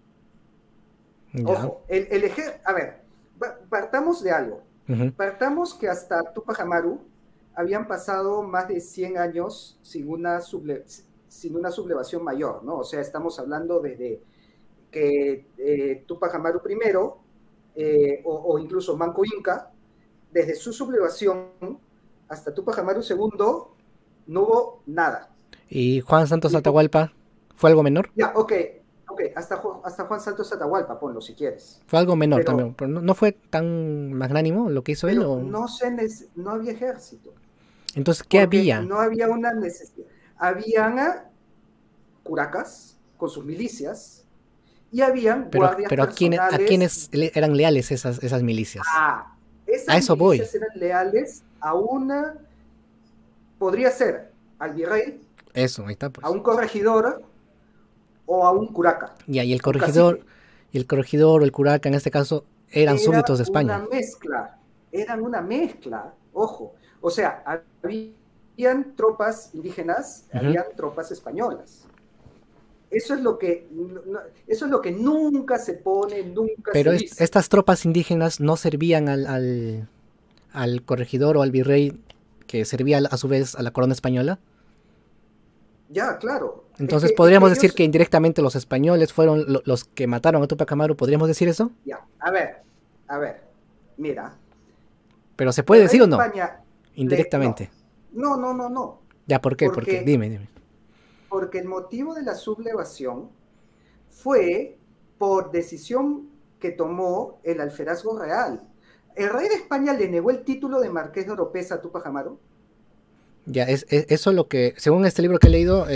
Ojo, a ver, partamos de algo. Partamos que hasta Tupac Amaru habían pasado más de 100 años sin una sublevación mayor, ¿no? O sea, estamos hablando desde que Tupac Amaru I o incluso Manco Inca, desde su sublevación hasta Tupac Amaru II, no hubo nada. ¿Y Juan Santos Y Atahualpa fue algo menor? ya, ok, hasta Juan Santos Atahualpa, ponlo si quieres. Fue algo menor Pero, también, pero no fue tan magnánimo lo que hizo él. pero ¿O? no había ejército, Entonces, ¿qué porque había? no había una necesidad. Habían curacas con sus milicias y habían guardias Pero ¿a personales. quiénes eran leales esas milicias? A Esas eso voy. milicias eran leales a una, podría ser al virrey, Eso, ahí está a pues. un corregidor o a un curaca, Ya, un cacique. y el corregidor o el curaca en este caso eran súbditos Era de una España. mezcla, eran una mezcla, ojo. O sea, habían tropas indígenas, Ujú. habían tropas españolas. Eso es lo que, eso es lo que nunca se pone, nunca Pero se dice. estas tropas indígenas no servían al corregidor o al virrey que servía a su vez a la corona española. Ya, claro. Entonces Es que podríamos decir ellos, que indirectamente los españoles fueron los que mataron a Tupac Amaru. ¿Podríamos decir eso? ya, a ver, mira, Pero ¿se puede el rey decir de o no? España, Indirectamente. no, Ya, ¿por qué? Porque, porque, dime. porque el motivo de la sublevación fue por decisión que tomó el alferazgo real. El rey de España le negó el título de marqués de Oropesa a Tupac Amaru. Ya, eso es lo que, según este libro que he leído,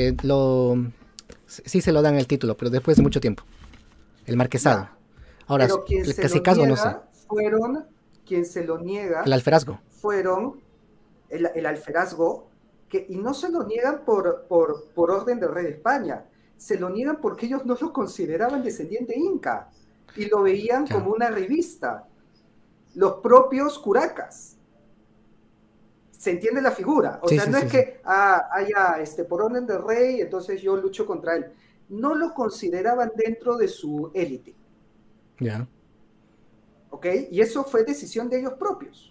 sí se lo dan el título, pero después de mucho tiempo. El marquesado. Ya, Ahora, pero el cacicazgo no sé. quien se lo El niega alferazgo. fueron el alferazgo, y no se lo niegan por orden del rey de España, se lo niegan porque ellos no lo consideraban descendiente inca y lo veían Ya, como una revista, los propios curacas. ¿Se entiende la figura? O sí, sea, sí, no es sí, sí. que por orden del rey, entonces yo lucho contra él. No lo consideraban dentro de su élite, Ya. ¿ok? Y eso fue decisión de ellos propios.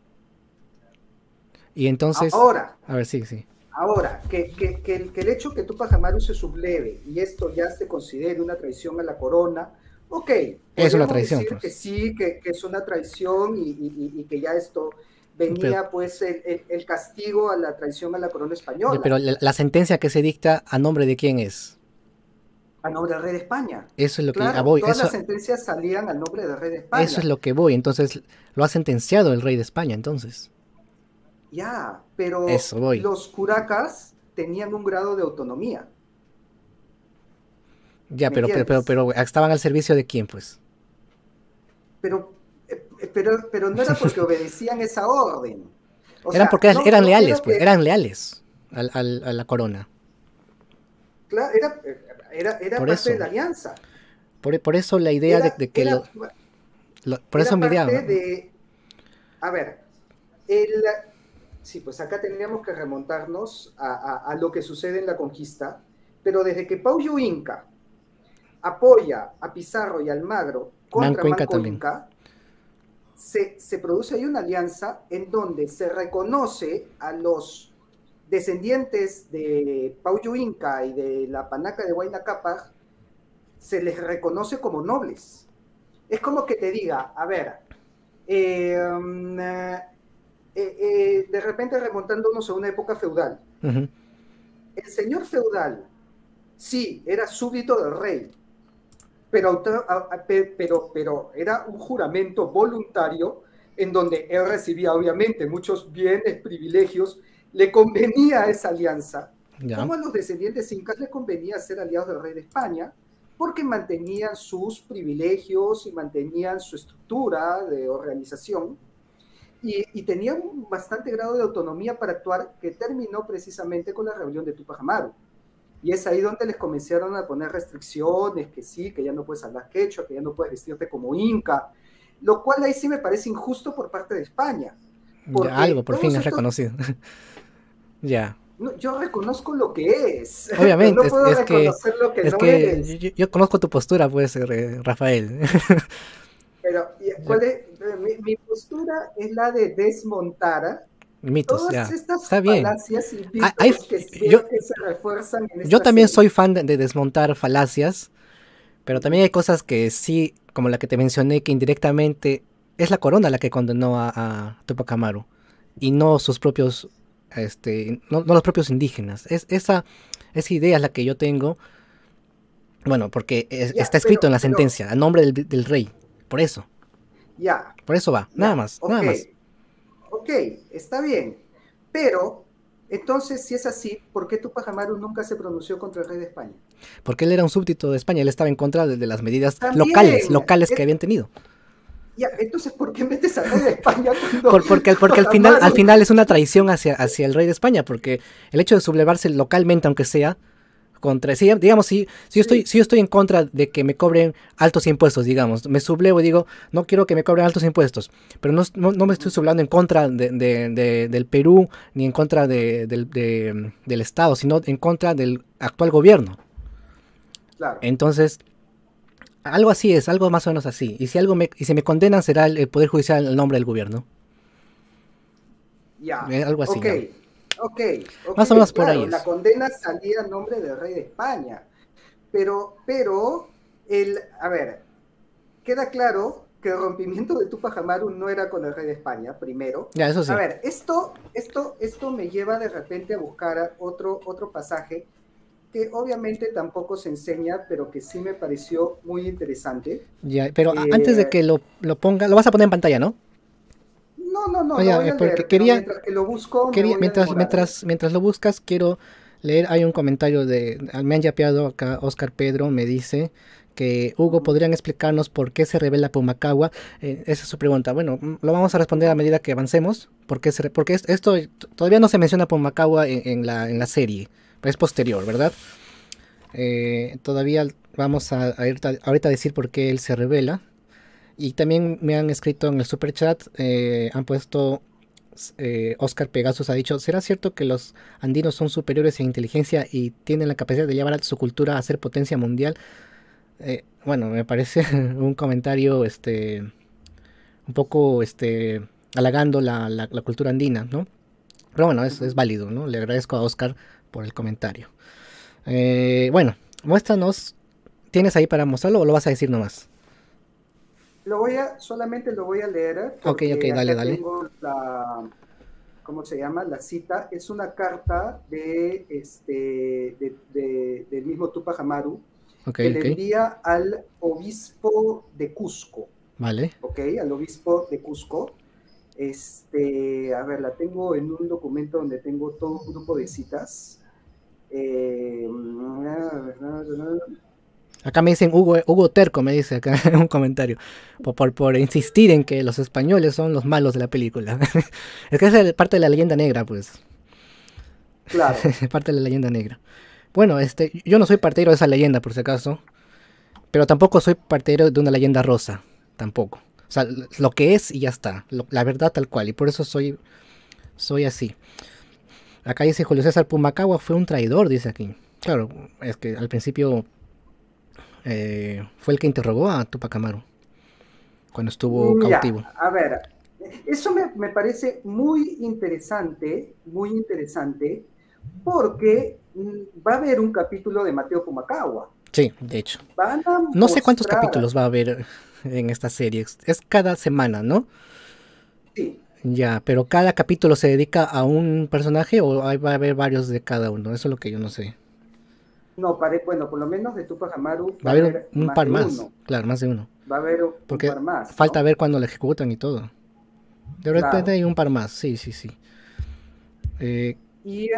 Y entonces, Ahora, a ver, sí, sí. Ahora, que el hecho que Tupac Amaru se subleve y esto ya se considere una traición a la corona, ok, Es una podríamos tradición, decir que pues. sí, que es una traición y que ya esto Pero, venía pues el castigo a la traición a la corona española, pero la sentencia que se dicta, ¿a nombre de quién es? a nombre del rey de España. Eso es lo que Claro, voy. todas las sentencias salían al nombre del rey de Eso es España. lo que voy. Entonces, lo ha sentenciado el rey de España, entonces. Ya, pero Eso voy. los curacas tenían un grado de autonomía, Ya, ¿me entiendes? pero estaban al servicio de quién, pues. pero, pero no era porque obedecían esa orden. O Eran sea, porque eran no leales, quiero pues. que, Eran leales a la corona. claro, era Por parte de eso. la alianza. Por eso la idea Era, de que era, por eso era mi idea, parte ¿no? de, a ver, el, sí, pues acá tendríamos que remontarnos a lo que sucede en la conquista, pero desde que Pauyo Inca apoya a Pizarro y Almagro contra Manco Inca Manco también. Inca, se produce ahí una alianza en donde se reconoce a los descendientes de Pauyo Inca y de la Panaca de Huayna Cápac, se les reconoce como nobles. Es como que te diga, a ver, de repente remontándonos a una época feudal, Ujú. el señor feudal sí era súbdito del rey, pero era un juramento voluntario en donde él recibía obviamente muchos bienes, privilegios, le convenía a esa alianza, Ya. como a los descendientes incas le convenía ser aliados del rey de España, porque mantenían sus privilegios y mantenían su estructura de organización y tenían un bastante grado de autonomía para actuar que terminó precisamente con la rebelión de Tupac Amaru. Y es ahí donde les comenzaron a poner restricciones, que sí, que ya no puedes hablar quechua, que ya no puedes vestirte como inca, lo cual ahí sí me parece injusto por parte de España, Ya, algo porque por fin todos es estos, reconocido. Ya. no, yo reconozco lo que es, pero Obviamente, no puedo reconocer lo que es no que eres. yo conozco tu postura, pues, Rafael. Pero, ¿cuál es? Mi postura es la de desmontar Mitos, todas ya. estas Está bien. falacias y Hay, mitos que yo, veo que se refuerzan en yo esta también serie. soy fan de desmontar falacias, Pero también hay cosas que sí, como la que te mencioné, que indirectamente es la corona la que condenó a Tupac Amaru y no sus propios, no los propios indígenas. Esa idea es la que yo tengo, bueno, porque Ya, está escrito en la sentencia, a nombre del rey, por eso, ya, por eso va, nada ya, más, nada ok, más. ok, está bien. Pero, entonces, si es así, ¿por qué Tupac Amaru nunca se pronunció contra el rey de España? Porque él era un súbdito de España, él estaba en contra de las medidas También, locales que habían tenido. ya, entonces, ¿por qué metes al rey de España cuando Porque Tupac al Amaru... final es una traición hacia el rey de España, porque el hecho de sublevarse localmente, aunque sea, contra, si, digamos, Sí, si yo estoy en contra de que me cobren altos impuestos, digamos, me sublevo y digo, no quiero que me cobren altos impuestos, pero no me estoy sublevando en contra del Perú, ni en contra del Estado, sino en contra del actual gobierno. claro, Entonces, algo así es, algo más o menos así. Y si me condenan será el Poder Judicial en el nombre del gobierno. ya, Algo así ok, ya. ok, ok, Más o menos por ahí claro, la es. condena salía a nombre del rey de España, pero, a ver, queda claro que el rompimiento de Tupac Amaru no era con el rey de España, primero. Ya, eso A sí. ver, esto me lleva de repente a buscar otro pasaje que obviamente tampoco se enseña, pero que sí me pareció muy interesante. Ya, pero antes de Eh, que lo ponga, lo vas a poner en pantalla, ¿no? no, lo Ya, voy a porque leer, pero mientras que lo busco me voy a demorar. mientras lo buscas, quiero leer, hay un comentario me han yapeado acá, Oscar Pedro, me dice que Hugo, Ujú, ¿podrían explicarnos por qué se revela Pumacagua? Esa es su pregunta. Bueno, lo vamos a responder a ujú. medida que avancemos, porque esto todavía no se menciona Pumacagua en la serie, es posterior, ¿verdad? Todavía vamos a ahorita a decir por qué él se revela. Y también me han escrito en el super chat, han puesto, Oscar Pegasus ha dicho, ¿será cierto que los andinos son superiores en inteligencia y tienen la capacidad de llevar a su cultura a ser potencia mundial? Bueno, me parece un comentario un poco halagando la cultura andina, ¿no? Pero bueno, es Ujú. válido, ¿no? Le agradezco a Oscar por el comentario. Bueno, muéstranos, ¿tienes ahí para mostrarlo o lo vas a decir nomás? Solamente lo voy a leer Ok, ok, porque dale, acá dale. tengo ¿cómo se llama? La cita. Es una carta del mismo Tupac Amaru Ok, que le ok, envía al obispo de Cusco, vale. ¿ok? Al obispo de Cusco. A ver, la tengo en un documento donde tengo todo un grupo de citas. Eh, Acá me dicen Hugo Terco, me dice acá en un comentario, por insistir en que los españoles son los malos de la película. Es que es parte de la leyenda negra, pues. claro, Parte de la leyenda negra. Bueno, yo no soy partidero de esa leyenda, por si acaso, pero tampoco soy partidero de una leyenda rosa, tampoco. O sea, lo que es y ya está, la verdad tal cual, y por eso soy así. Acá dice Julio César Pumacagua fue un traidor, dice aquí. Claro, es que al principio fue el que interrogó a Tupac Amaru cuando estuvo ya, cautivo. a ver, eso me parece muy interesante, porque va a haber un capítulo de Mateo Pumacagua. Sí, de hecho. Van a No sé cuántos mostrar, capítulos va a haber en esta serie. Es cada semana, ¿no? sí, Ya, pero cada capítulo se dedica a un personaje o va a haber varios de cada uno. Eso es lo que yo no sé. no, bueno, por lo menos de Tupac Amaru Va va a a haber haber un más par de más. uno, Claro, más de uno. va a haber un Porque par más, falta ¿no? ver cuándo lo ejecutan y todo. De repente Claro. hay un par más. Sí, sí, sí. Eh, Y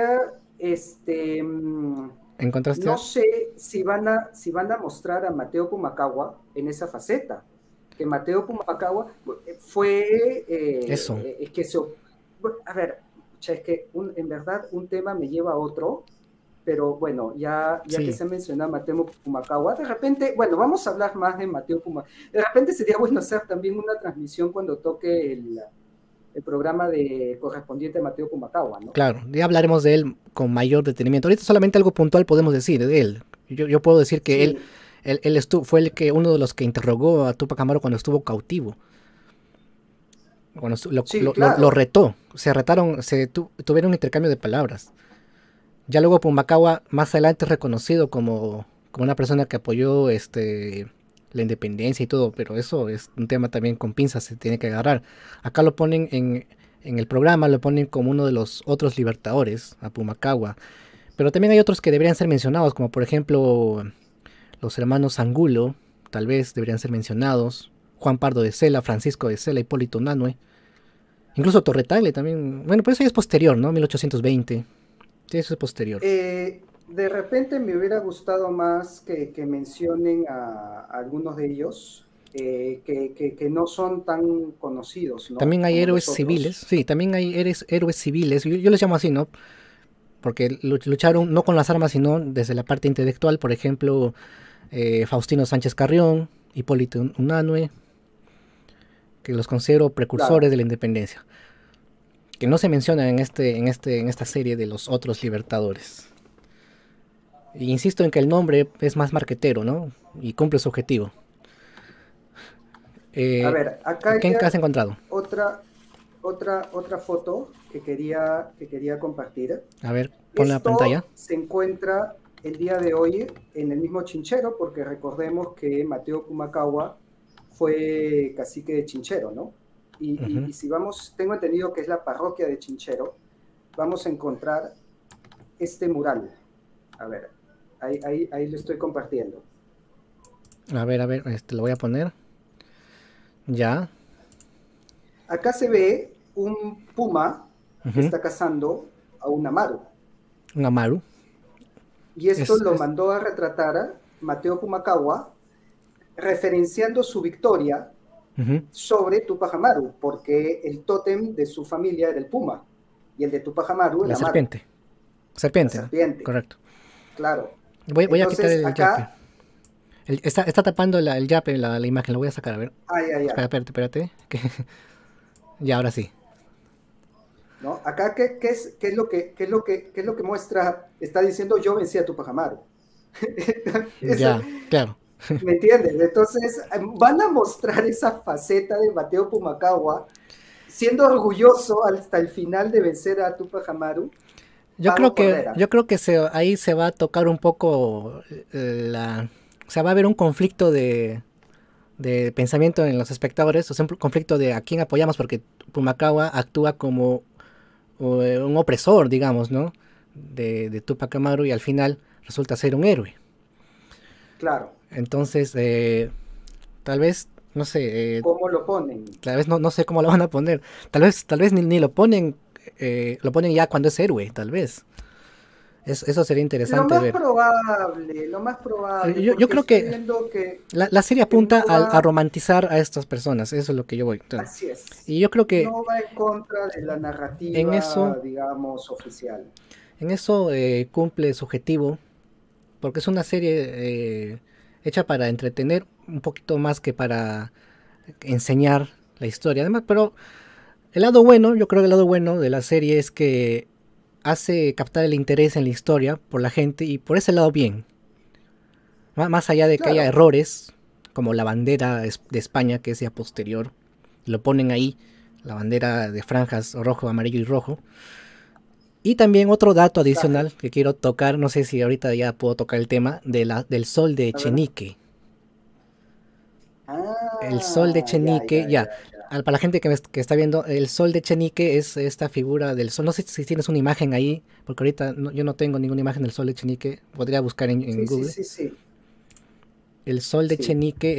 ¿Encontraste? no sé si van a mostrar a Mateo Pumacagua en esa faceta, que Mateo Pumacagua fue, Eso. es que bueno, a ver, es que en verdad un tema me lleva a otro, pero bueno, ya que Sí. se menciona a Mateo Pumacagua, de repente, bueno, vamos a hablar más de Mateo Pumacagua, de repente sería bueno hacer también una transmisión cuando toque el programa correspondiente a Mateo Pumacagua, ¿no? Claro, ya hablaremos de él con mayor detenimiento. Ahorita solamente algo puntual podemos decir de él. Yo puedo decir que Sí, fue uno de los que interrogó a Tupac Amaru cuando estuvo cautivo. Cuando sí, lo claro. retó. Se retaron, tuvieron un intercambio de palabras. Ya luego Pumacagua más adelante es reconocido como una persona que apoyó la independencia y todo, pero eso es un tema también con pinzas, se tiene que agarrar. Acá lo ponen en el programa, lo ponen como uno de los otros libertadores, a Pumacahua. Pero también hay otros que deberían ser mencionados, como por ejemplo los hermanos Angulo, tal vez deberían ser mencionados. Juan Pardo de Cela, Francisco de Cela, Hipólito Unanue. Incluso Torre también. Bueno, pero eso ya es posterior, ¿no? 1820. Sí, eso es posterior. De repente me hubiera gustado más que mencionen a algunos de ellos que no son tan conocidos, ¿no? También hay Como héroes los civiles. otros. Sí, también hay héroes civiles. Yo les llamo así, ¿no? Porque lucharon no con las armas, sino desde la parte intelectual. Por ejemplo, Faustino Sánchez Carrión, Hipólito Unanue, que los considero precursores Claro. de la independencia. Que no se mencionan en esta serie de los otros libertadores. Y insisto en que el nombre es más marquetero, ¿no? Y cumple su objetivo. A Eh, ver, acá hay ¿Qué has encontrado? otra, otra foto que quería compartir. A ver, ponla en la pantalla. Esto se encuentra el día de hoy en el mismo Chinchero, porque recordemos que Mateo Pumacahua fue cacique de Chinchero, ¿no? Ujú. Y si vamos, tengo entendido que es la parroquia de Chinchero, vamos a encontrar este mural. A ver, ahí lo estoy compartiendo. A ver, lo voy a poner. Ya. Acá se ve un puma que Ujú. está cazando a un amaru. Un Amaru. Y esto Es, lo es- mandó a retratar Mateo Pumacahua, referenciando su victoria Ujú. sobre Tupac Amaru, porque el tótem de su familia era el puma y el de Tupac Amaru el La amaru, serpiente. la Serpiente, ¿no? serpiente, Correcto. claro. Voy a quitar Entonces el yape. acá, Está tapando el yape, la imagen. Lo voy a sacar, a ver. ay, ay, ay, Espérate. Ya, ahora sí. ¿no? Acá, qué es lo qué es lo que muestra? Está diciendo yo vencí a Tupac Amaru. Eso, Ya, claro. ¿me entiendes? Entonces, van a mostrar esa faceta de Mateo Pumacahua siendo orgulloso hasta el final de vencer a Tupac Amaru, pago Cordera. Yo creo que ahí se va a tocar un poco o sea, va a haber un conflicto de pensamiento en los espectadores, o sea, un conflicto de a quién apoyamos, porque Pumacahua actúa como un opresor, digamos, ¿no? De Tupac Amaru y al final resulta ser un héroe. Claro, Entonces, tal vez, no sé, ¿cómo lo ponen? tal vez no sé cómo lo van a poner. Tal vez ni lo ponen ya cuando es héroe, tal vez. Eso sería interesante ver. Lo más probable, Yo porque creo estoy que viendo la serie que apunta no a va, romantizar a estas personas, eso es lo que yo voy. así es, Y yo creo que no va en contra de la en eso, narrativa, digamos, oficial. cumple su objetivo, porque es una serie hecha para entretener un poquito más que para enseñar la historia. Además, pero el lado bueno, yo creo que el lado bueno de la serie es que hace captar el interés en la historia por la gente y por ese lado bien. Más allá de que haya Claro, errores, como la bandera de España, que es ya posterior, lo ponen ahí, la bandera de franjas rojo, amarillo y rojo. Y también otro dato está, adicional que quiero tocar, no sé si ahorita ya puedo tocar el tema, del sol de a ver. Echenique. El sol de Ah, Echenique, ya, ya. para la gente que está viendo, el sol de Echenique es esta figura del sol. No sé si tienes una imagen ahí, porque ahorita yo no tengo ninguna imagen del sol de Echenique. Podría buscar en Sí, sí, Google. sí, sí, El sol de sí. Echenique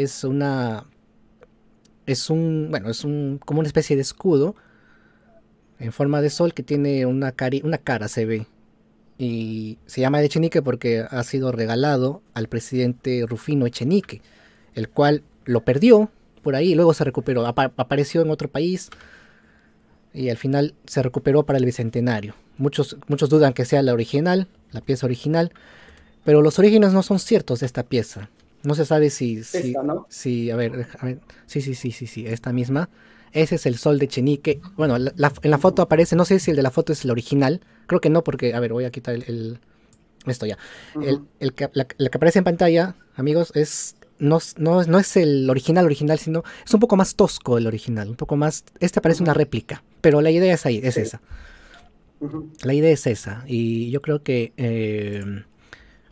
bueno, como una especie de escudo en forma de sol que tiene una cara, se ve. Y se llama de Echenique porque ha sido regalado al presidente Rufino Echenique, el cual lo perdió por ahí y luego se recuperó. Apareció en otro país y al final se recuperó para el bicentenario. Muchos dudan que sea la original, la pieza original, pero los orígenes no son ciertos de esta pieza. No se sabe Esta, ¿no? a ver, sí, esta misma. Ese es el sol de Chenique. Bueno, en la foto Ujú, aparece, no sé si el de la foto es el original. Creo que no, porque, a ver, voy a quitar esto ya. ujú. La que aparece en pantalla, amigos, no es el original, sino es un poco más tosco el original. Un poco más. Este parece una Ujú, réplica, pero la idea es ahí, es sí. esa. Ujú, La idea es esa. Y yo creo que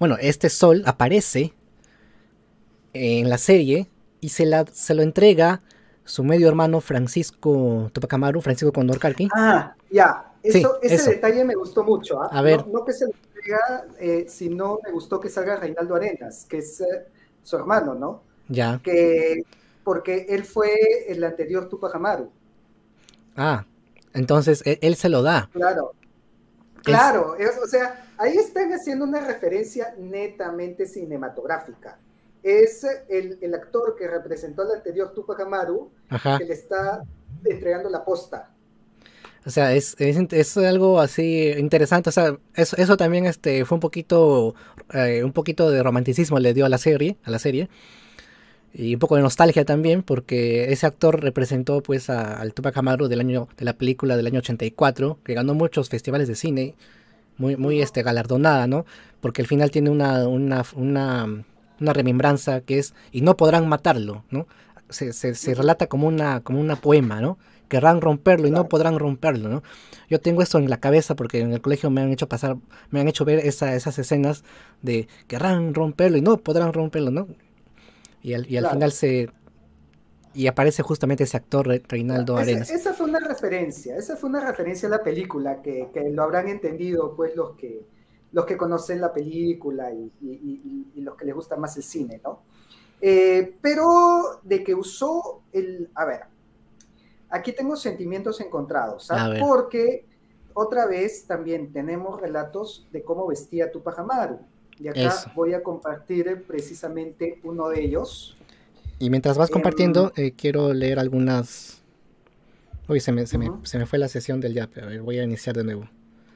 Bueno, este sol aparece en la serie y se lo entrega su medio hermano Francisco Tupac Amaru, Francisco Condor Carqui. Ah, ya, Sí, ese eso. detalle me gustó mucho, ¿ah? A ver, No, no que se le diga, sino me gustó que salga Reinaldo Arenas, que es su hermano, ¿no? ya. Que, porque él fue el anterior Tupac Amaru, Ah, entonces él se lo da. claro. Es, Claro, o sea, ahí están haciendo una referencia netamente cinematográfica. Es el actor que representó al anterior Tupac Amaru ajá. que le está entregando la posta. O sea, es algo así interesante. O sea, eso también fue un poquito de romanticismo le dio a la serie. Y un poco de nostalgia también, porque ese actor representó pues al Tupac Amaru de la película del año 84, que ganó muchos festivales de cine, muy Ujú. galardonada, ¿no? Porque al final tiene una remembranza que es, y no podrán matarlo, ¿no? Se Ujú. relata como una poema, ¿no? Querrán romperlo y no Claro. podrán romperlo, ¿no? Yo tengo esto en la cabeza porque en el colegio me han hecho ver esas escenas de querrán romperlo y no podrán romperlo, ¿no? Y al final Claro. y aparece justamente ese actor Claro. Reinaldo Arenas. Esa fue una referencia a la película que lo habrán entendido pues los que conocen la película y los que les gusta más el cine, ¿no? Pero de que usó a ver, aquí tengo sentimientos encontrados, A ¿sabes? ver, Porque otra vez también tenemos relatos de cómo vestía Tupac Amaru. Y eso. acá voy a compartir precisamente uno de ellos. Y mientras vas Em, compartiendo, quiero leer algunas. Uy, Ujú. se me fue la sesión del yape. A ver, voy a iniciar de nuevo.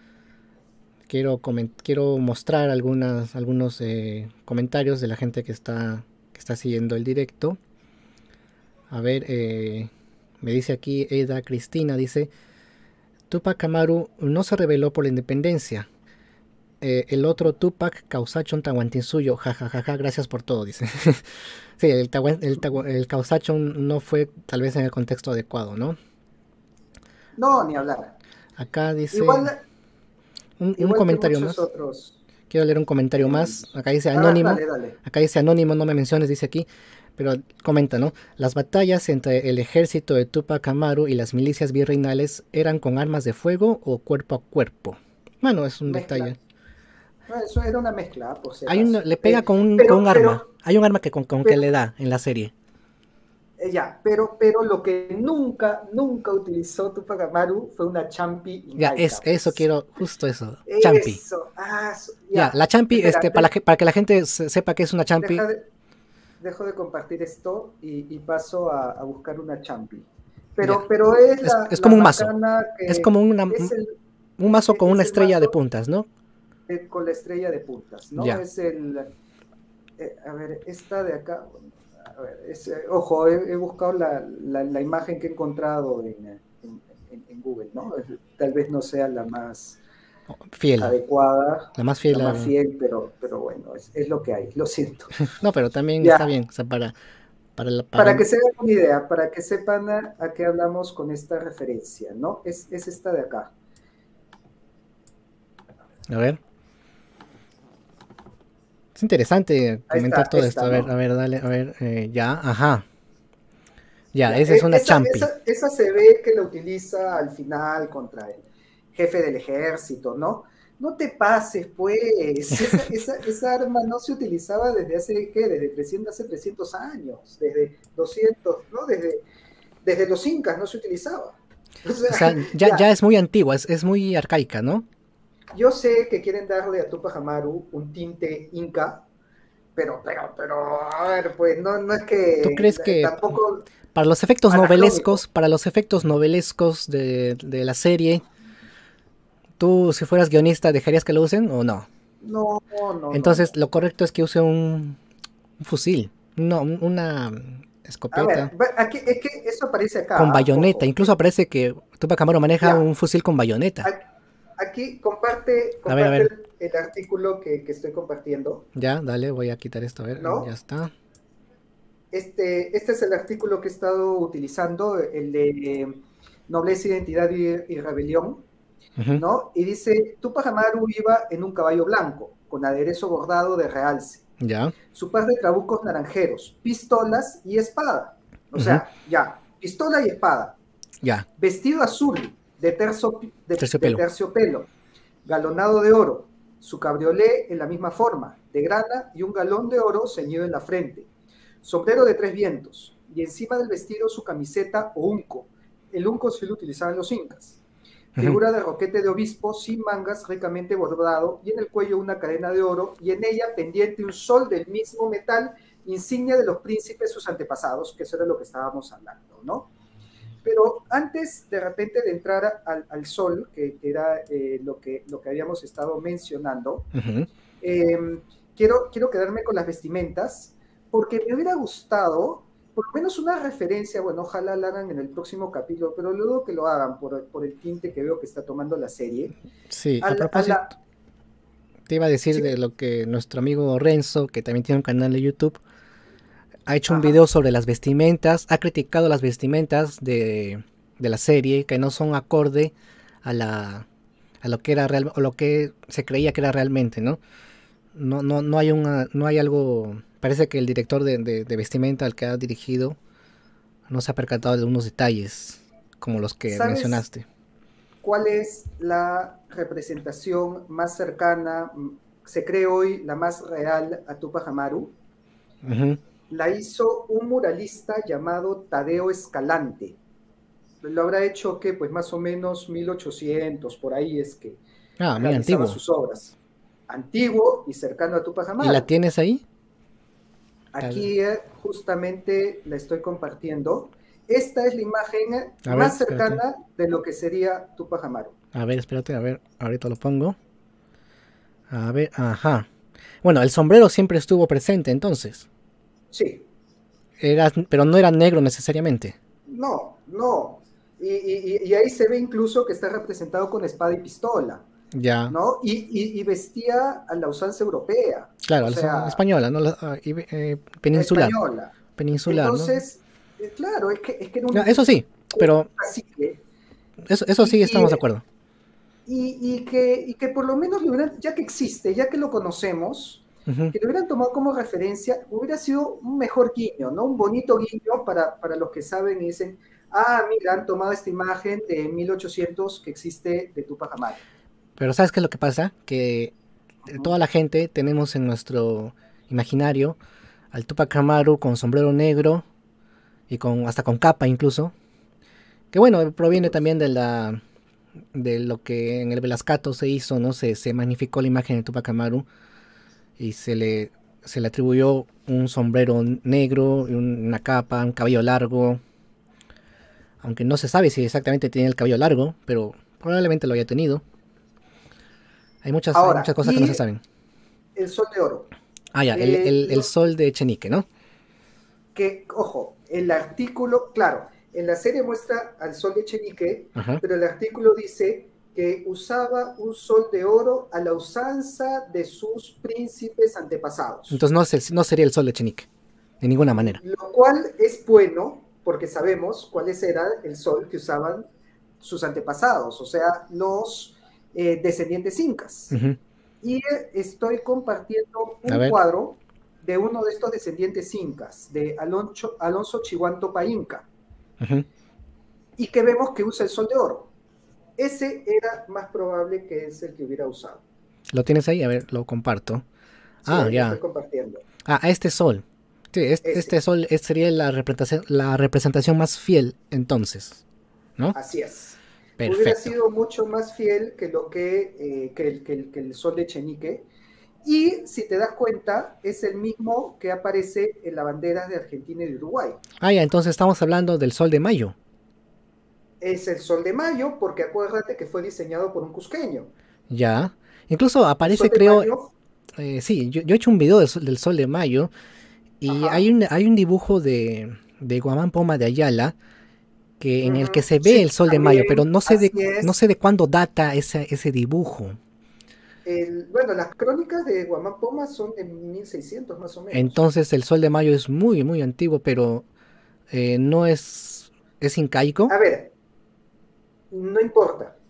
Quiero mostrar algunos comentarios de la gente que está siguiendo el directo. A ver, me dice aquí Eda Cristina, dice, Tupac Amaru no se rebeló por la independencia. El otro Tupac, Causachon Tahuantinsuyo, jajajaja, gracias por todo, dice. Sí, el Causachon no fue tal vez en el contexto adecuado, ¿no? No, ni hablar. Acá dice Igual, un igual que comentario muchos más. otros Quiero leer un comentario más. elementos. Acá dice A ver, anónimo. dale, dale. Acá dice anónimo, no me menciones, dice aquí. Pero comenta, ¿no? Las batallas entre el ejército de Tupac Amaru y las milicias virreinales eran con armas de fuego o cuerpo a cuerpo. Bueno, es un Mezcla. detalle. No, eso era una mezcla, por si Le acaso. pega con un arma. Pero, Hay un arma con que pero, le da en la serie. ya, pero lo que nunca utilizó Tupac Amaru fue una champi Ya, incaica, eso pues. quiero, justo eso. Champi. Eso, Ya, ya. la champi, Espera, para que la gente sepa que es una champi. deja dejo de compartir esto y paso a buscar una champi. Ya. Pero es Es la como un mazo. macana Es que como es un mazo con una es el estrella de mazo puntas, ¿no? con la estrella de puntas, ¿no? Ya. Es a ver, esta de acá, bueno, a ver, ojo, he buscado la imagen que he encontrado en Google, ¿no? Tal vez no sea la más Fiel. adecuada, La más la fiel. más fiel, pero bueno, es lo que hay, lo siento. No, pero también está Ya, bien. O sea, para para que se hagan una idea, para que sepan a qué hablamos con esta referencia, ¿no? Es esta de acá. a ver. Es interesante Ahí comentar está, todo esto. esta, A ¿no? ver, dale, a ver, ya, ajá. Ya, Ya, esa es una champi. esa se ve que la utiliza al final contra el jefe del ejército, ¿no? No te pases, pues. Esa arma no se utilizaba desde hace, ¿qué? Desde 300, hace 300 años, desde 200, ¿no? Desde los incas no se utilizaba. O O sea, sea, ya ya, es muy antigua, es muy arcaica, ¿no? yo sé que quieren darle a Tupac Amaru un tinte inca, pero, a ver, pues no es ¿Tú que crees que tampoco anacrónico. para los efectos novelescos de la serie, tú si fueras guionista, dejarías que lo usen o no? No, no, no, Entonces, no, lo no. correcto es que use un fusil, no, una A escopeta ver, aquí, es que eso aparece con acá, bayoneta. ojo. Incluso parece que Tupac Amaru maneja Ya, un fusil con bayoneta. aquí A comparte ver, el artículo que estoy compartiendo, ya, dale, voy a quitar esto, a ver, ya ¿no? está. Este es el artículo que he estado utilizando, el de Nobleza, Identidad y Rebelión. Ujú. ¿no? Y dice, Tupac Amaru iba en un caballo blanco, con aderezo bordado de realce. Ya. Su par de trabucos naranjeros, pistolas y espada. O Ujú. sea, ya, pistola y espada. Ya. Vestido azul de Terciopelo. terciopelo, galonado de oro, su cabriolé en la misma forma, de grana y un galón de oro ceñido en la frente, sombrero de tres vientos, y encima del vestido su camiseta o unco. El unco sí lo utilizaban los incas. Ujú. Figura de roquete de obispo sin mangas, ricamente bordado, y en el cuello una cadena de oro, y en ella pendiente un sol del mismo metal, insignia de los príncipes sus antepasados, que eso era lo que estábamos hablando, ¿no? Pero antes de repente de entrar al sol, que era lo que habíamos estado mencionando, Ujú. eh, quiero quedarme con las vestimentas, porque me hubiera gustado, por lo menos una referencia, bueno, ojalá la hagan en el próximo capítulo, pero luego que lo hagan por el tinte que veo que está tomando la serie, Sí, a a la, a propósito, la te iba a decir ¿sí? de lo que nuestro amigo Renzo, que también tiene un canal de YouTube, ha hecho un Ajá. video sobre las vestimentas, ha criticado las vestimentas de la serie que no son acorde a la a lo que era real o lo que se creía que era realmente, ¿no? No hay no hay algo, parece que el director de vestimenta al que ha dirigido no se ha percatado de unos detalles como los que ¿Sabes mencionaste. cuál es la representación más cercana, se cree hoy la más real a Tupac Amaru? Ujú. La hizo un muralista llamado Tadeo Escalante. Lo habrá hecho que pues más o menos 1800, por ahí es que Ah, muy realizaba antiguo. sus obras. Antiguo y cercano a Tupac ¿Y la Amaru. tienes ahí? Aquí justamente la estoy compartiendo. Esta es la imagen A ver, más espérate. cercana de lo que sería Tupac Amaru. A ver, espérate, a ver, ahorita lo pongo. A ver, ajá. Bueno, el sombrero siempre estuvo presente entonces. Sí, Era, pero no era negro necesariamente. no, no. Y ahí se ve incluso que está representado con espada y pistola, Ya, ¿no? Y vestía a la usanza europea, claro, o la sea, española, ¿no? Peninsular. española. Peninsular, ¿no? Entonces, claro, es que era Ah, eso sí, un pero cacique eso sí y, estamos de acuerdo. y que por lo menos le hubieran, ya que existe, ya que lo conocemos, Ujú. que lo hubieran tomado como referencia, hubiera sido un mejor guiño, ¿no? Un bonito guiño para los que saben y dicen, ah, mira, han tomado esta imagen de 1800 que existe de Tupac Amaru. Pero ¿sabes qué es lo que pasa? Que toda Ujú. la gente tenemos en nuestro imaginario al Tupac Amaru con sombrero negro y con hasta con capa incluso. Que bueno, Sí, proviene pues. también de lo que en el Velascato se hizo, ¿no? Se magnificó la imagen de Tupac Amaru y se le atribuyó un sombrero negro, una capa, un cabello largo, aunque no se sabe si exactamente tiene el cabello largo, pero probablemente lo haya tenido. Hay muchas Ahora, cosas que no se y saben. el Sol de Oro. Ah, ya, el Lo sol de Echenique, ¿no? que, ojo, el artículo, claro, en la serie muestra al Sol de Chenique, Ajá. pero el artículo dice que usaba un sol de oro a la usanza de sus príncipes antepasados. Entonces no sería el sol de Echenique, de ninguna manera. Lo cual es bueno porque sabemos cuál era el sol que usaban sus antepasados, o sea, los descendientes incas. Ujú. Y estoy compartiendo A un ver. cuadro de uno de estos descendientes incas, de Alonso Chihuantopa Inca, Ujú. y que vemos que usa el sol de oro. Ese era más probable que es el que hubiera usado. ¿Lo tienes ahí? A ver, lo comparto. Sí, Ah, ahí lo estoy ya. compartiendo. Ah, este sol. Sí, Ese, este sol sería la representación más fiel entonces, ¿no? así es. Hubiera Perfecto. sido mucho más fiel que lo que el sol de Chenique. Y si te das cuenta, es el mismo que aparece en las banderas de Argentina y de Uruguay. Ah, ya, entonces estamos hablando del sol de mayo. Es el sol de mayo, porque acuérdate que fue diseñado por un cusqueño. Ya. Incluso El sol aparece, de creo, mayo, sí, yo he hecho un video del sol de mayo y ajá, hay un dibujo de Guamán Poma de Ayala en el que se ve el sí, sol de mayo, pero también, así no es. sé de cuándo data ese dibujo. Bueno, las crónicas de Guamapoma son de 1600 más o menos. Entonces el sol de mayo es muy, muy antiguo, pero no es, es incaico. A ver, no importa.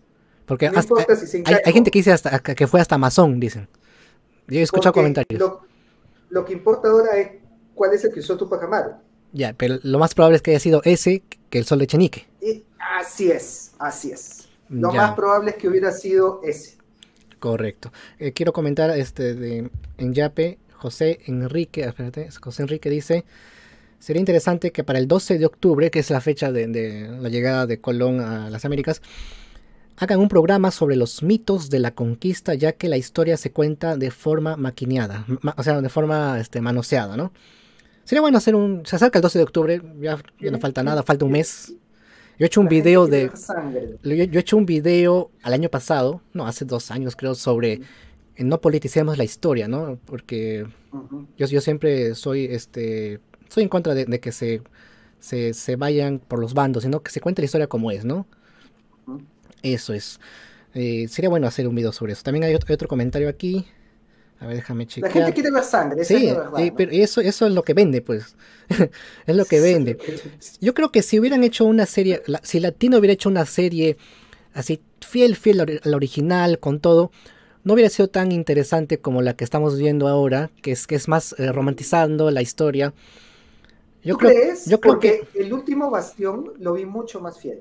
Porque No importa si se hay encargó, gente que dice hasta que fue hasta masón, dicen. Yo he escuchado porque comentarios. lo que importa ahora es cuál es el que usó Tupac Amaru. Ya, pero lo más probable es que haya sido ese que el Sol de Chenique. Y así es, así es. Lo más Ya, probable es que hubiera sido ese. correcto. Quiero comentar en Yape, José Enrique, espérate, José Enrique dice, sería interesante que para el 12 de octubre, que es la fecha de la llegada de Colón a las Américas, hagan un programa sobre los mitos de la conquista, ya que la historia se cuenta de forma maquineada, o sea, de forma manoseada, ¿no? Sería bueno hacer se acerca el 12 de octubre, ya no falta nada, falta un mes. Yo he hecho un La gente video quiere ver sangre. yo he hecho un video al año pasado, no, hace 2 años creo, sobre no politicemos la historia, ¿no? Porque Ujú. yo siempre soy en contra de que se vayan por los bandos, sino que se cuente la historia como es, ¿no? Ujú. Eso es. Sería bueno hacer un video sobre eso. También hay otro comentario aquí. A ver, déjame La gente chequear. quiere ver sangre, esa es Sí, la verdad, ¿no? pero eso es lo que vende, pues. Es lo que Eso es vende. lo que... Yo creo que si hubieran hecho una serie, si Latino hubiera hecho una serie así fiel al original, con todo, no hubiera sido tan interesante como la que estamos viendo ahora, que es más romantizando la historia. Yo ¿Tú creo, crees? yo creo que, Porque el último bastión lo vi mucho más fiel.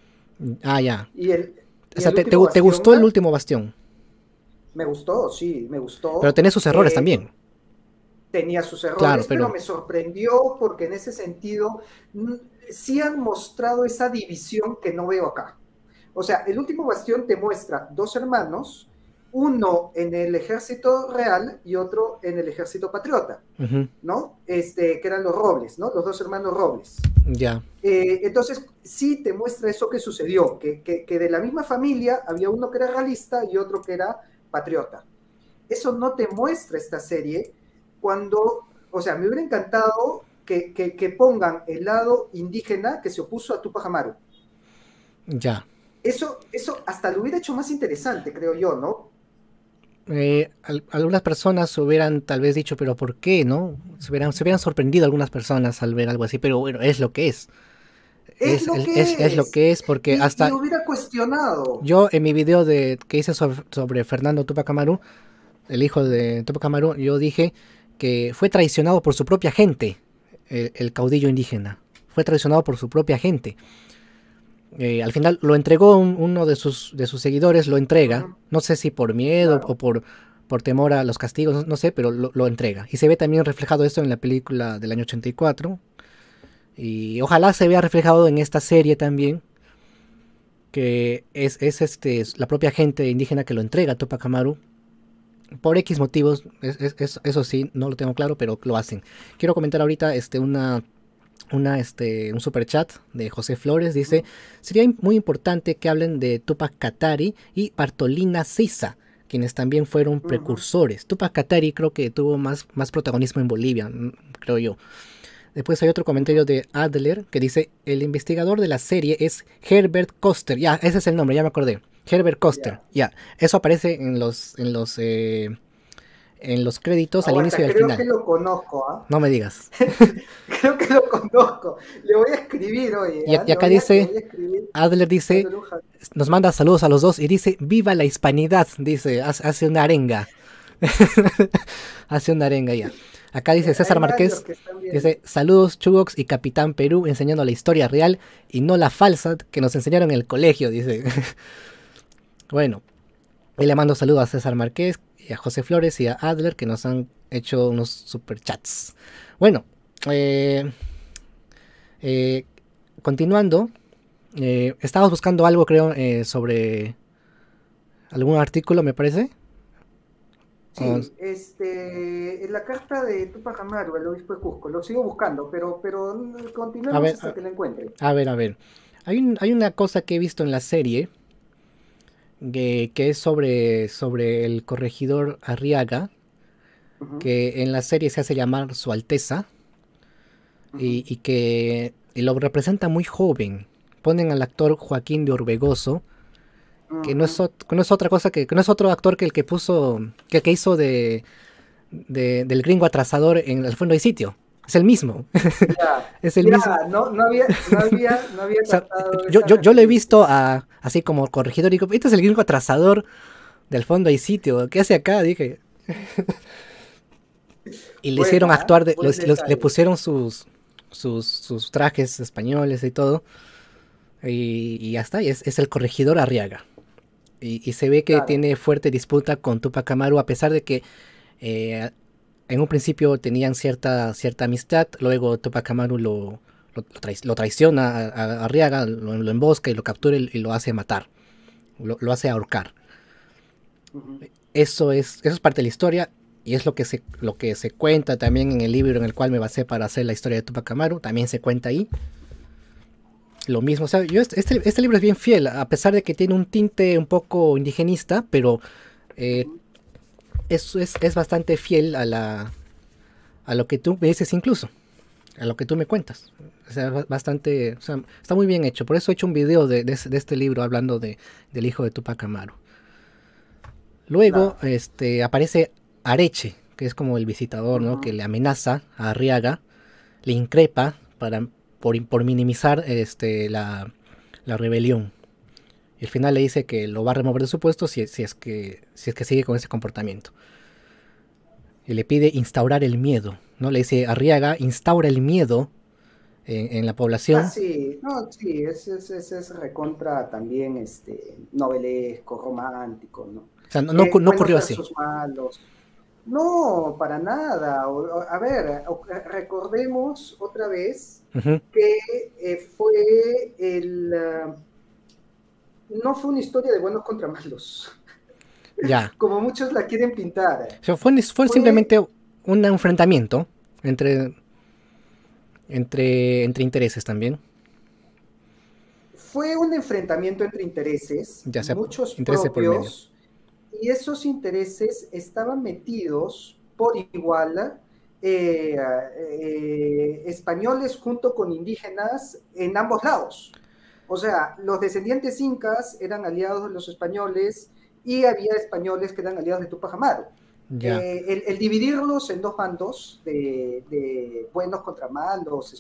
ya. Y O y sea, el te, te, último te bastión gustó el último bastión, me gustó, sí, me pero gustó. tenés sus errores también. Tenía sus Claro, errores, pero pero me sorprendió porque en ese sentido mm, sí han mostrado esa división que no veo acá. O sea, el último bastión te muestra dos hermanos, uno en el ejército real y otro en el ejército patriota, ujú, ¿no? Que eran los Robles, ¿no? Los dos hermanos Robles. ya, Entonces, sí te muestra eso que sucedió, que de la misma familia había uno que era realista y otro que era patriota. Eso no te muestra esta serie cuando, o sea, me hubiera encantado que pongan el lado indígena que se opuso a Tupac Amaru. ya. Eso hasta lo hubiera hecho más interesante, creo yo, ¿no? Algunas personas hubieran tal vez dicho, pero ¿por qué, no? Se hubieran sorprendido algunas personas al ver algo así, pero bueno, es lo que es. Es Es, lo es, es, que es lo es. que es, porque Y hasta hubiera cuestionado. yo en mi video que hice sobre Fernando Tupac Amaru, el hijo de Tupac Amaru, yo dije que fue traicionado por su propia gente, el caudillo indígena. Fue traicionado por su propia gente. Al final lo entregó uno de sus seguidores, lo entrega. Ujú, No sé si por miedo o claro. por temor a los castigos, no sé, pero lo entrega. Y se ve también reflejado esto en la película del año 84. Y ojalá se vea reflejado en esta serie también, que es la propia gente indígena que lo entrega a Tupac Amaru. Por X motivos, eso sí, no lo tengo claro, pero lo hacen. Quiero comentar ahorita un super chat de José Flores. Dice: sería muy importante que hablen de Tupac Katari y Bartolina Sisa, quienes también fueron Ujú. precursores. Tupac Katari creo que tuvo más protagonismo en Bolivia, creo yo. Después hay otro comentario de Adler que dice: el investigador de la serie es Herbert Koster. Ya, ese es el nombre, ya me acordé. Herbert Koster, Ya. ya. Eso aparece en los créditos al inicio y Aguanta, al creo que final. lo conozco, ¿ah? No me digas. Creo que lo conozco. Le voy a escribir, oye, Y, ¿ah? y acá Le dice, voy a escribir Adler dice, dándole un jalón. nos manda saludos a los dos y dice: viva la hispanidad, dice, hace una arenga. Hace una arenga ya. Acá dice Hay César varios Márquez, que están viendo. dice: saludos Chugox y Capitán Perú, enseñando la historia real y no la falsa que nos enseñaron en el colegio, dice. Bueno, y le mando saludos a César Márquez y a José Flores y a Adler, que nos han hecho unos super chats. Bueno, eh, eh, continuando, estabas buscando algo, creo, sobre algún artículo, me parece. O- Sí, en la carta de Tupac Amaru, el obispo de Cusco, lo sigo buscando, pero a continuemos ver, hasta que lo encuentre. a ver. Hay una cosa que he visto en la serie que es sobre el corregidor Arriaga, Ujú, que en la serie se hace llamar Su Alteza ujú, y lo representa muy joven. Ponen al actor Joaquín de Orbegoso, que no es, ujú. que no es otra cosa que no es otro actor que el que hizo del gringo atrasador en El Fondo y Sitio. Es el mismo. Ya, Es el ya, mismo. no había O sea, captado yo esa lo he visto referencia. así como corregidor y digo, este es el gringo atrasador del fondo hay sitio. ¿Qué hace acá? Dije. Y le hicieron Buena, actuar, buen le detalle. pusieron sus trajes españoles y todo. Y ya está, y es el corregidor Arriaga. Y se ve que Claro. tiene fuerte disputa con Tupac Amaru, a pesar de que eh, en un principio tenían cierta amistad, luego Tupac Amaru lo traiciona a Arriaga, lo embosca y lo captura y lo hace matar, lo hace ahorcar. Ujú. Eso es parte de la historia y es lo que se cuenta también en el libro en el cual me basé para hacer la historia de Tupac Amaru, también se cuenta ahí. Lo mismo, o sea, este libro es bien fiel, a pesar de que tiene un tinte un poco indigenista, pero eh, Ujú. es bastante fiel a lo que tú me dices incluso, a lo que tú me cuentas. O sea, bastante, o sea, está muy bien hecho. Por eso he hecho un video de este libro hablando del hijo de Tupac Amaru. Luego, Claro. aparece Areche, que es como el visitador, ¿no? Que Ujú. le amenaza a Arriaga, le increpa por minimizar la rebelión. Y al final le dice que lo va a remover de su puesto si es que sigue con ese comportamiento. Y le pide instaurar el miedo, ¿no? Le dice, Arriaga, instaura el miedo en la Ah, población. sí, no, sí, es recontra también novelesco, romántico, ¿no? O sea, no Buenos ocurrió así. versus malos. No, para nada. A ver, recordemos otra vez Ujú. que fue no fue una historia de buenos contra malos, Ya. como muchos la quieren pintar. O sea, fue Fue, simplemente un enfrentamiento entre, entre intereses también. fue un enfrentamiento entre intereses, Ya sea muchos intereses por medio. propios, y esos intereses estaban metidos por igual españoles junto con indígenas en ambos lados. O sea, los descendientes incas eran aliados de los españoles y había españoles que eran aliados de Tupac Amaru. Ya. El dividirlos en dos bandos de buenos contra malos,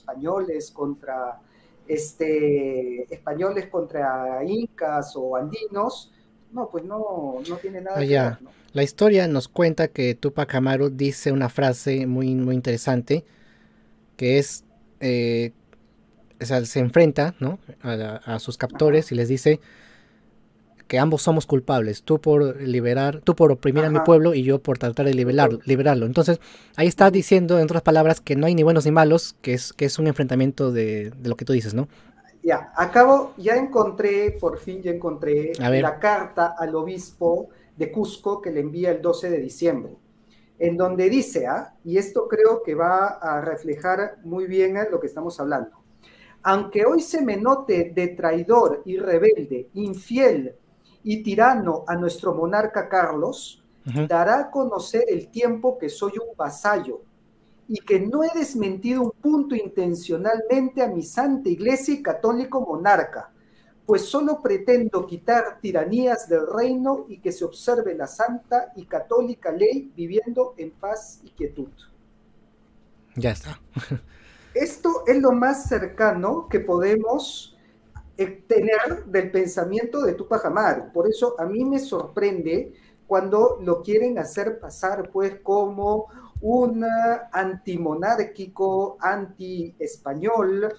españoles contra incas o andinos, no, pues no, no tiene nada que Allá. ver, ¿no? La historia nos cuenta que Tupac Amaru dice una frase muy interesante que es, eh, o sea, se enfrenta, ¿no? A sus Ajá, captores y les dice que ambos somos culpables, tú por oprimir a mi ajá, pueblo y yo por tratar de mi pueblo. liberarlo. Entonces, ahí está Ujú. diciendo, en otras palabras, que no hay ni buenos ni malos, que es un enfrentamiento de lo que tú dices, ¿no? Ya, ya encontré, por fin ya encontré A ver, la carta al obispo de Cusco que le envía el 12 de diciembre, en donde dice, y esto creo que va a reflejar muy bien lo que estamos hablando. Aunque hoy se me note de traidor y rebelde, infiel y tirano a nuestro monarca Carlos, ujú, dará a conocer el tiempo que soy un vasallo y que no he desmentido un punto intencionalmente a mi santa iglesia y católico monarca, pues solo pretendo quitar tiranías del reino y que se observe la santa y católica ley viviendo en paz y quietud. ya está. Esto es lo más cercano que podemos tener del pensamiento de Tupac Amaru. Por eso a mí me sorprende cuando lo quieren hacer pasar pues como un antimonárquico, anti-español,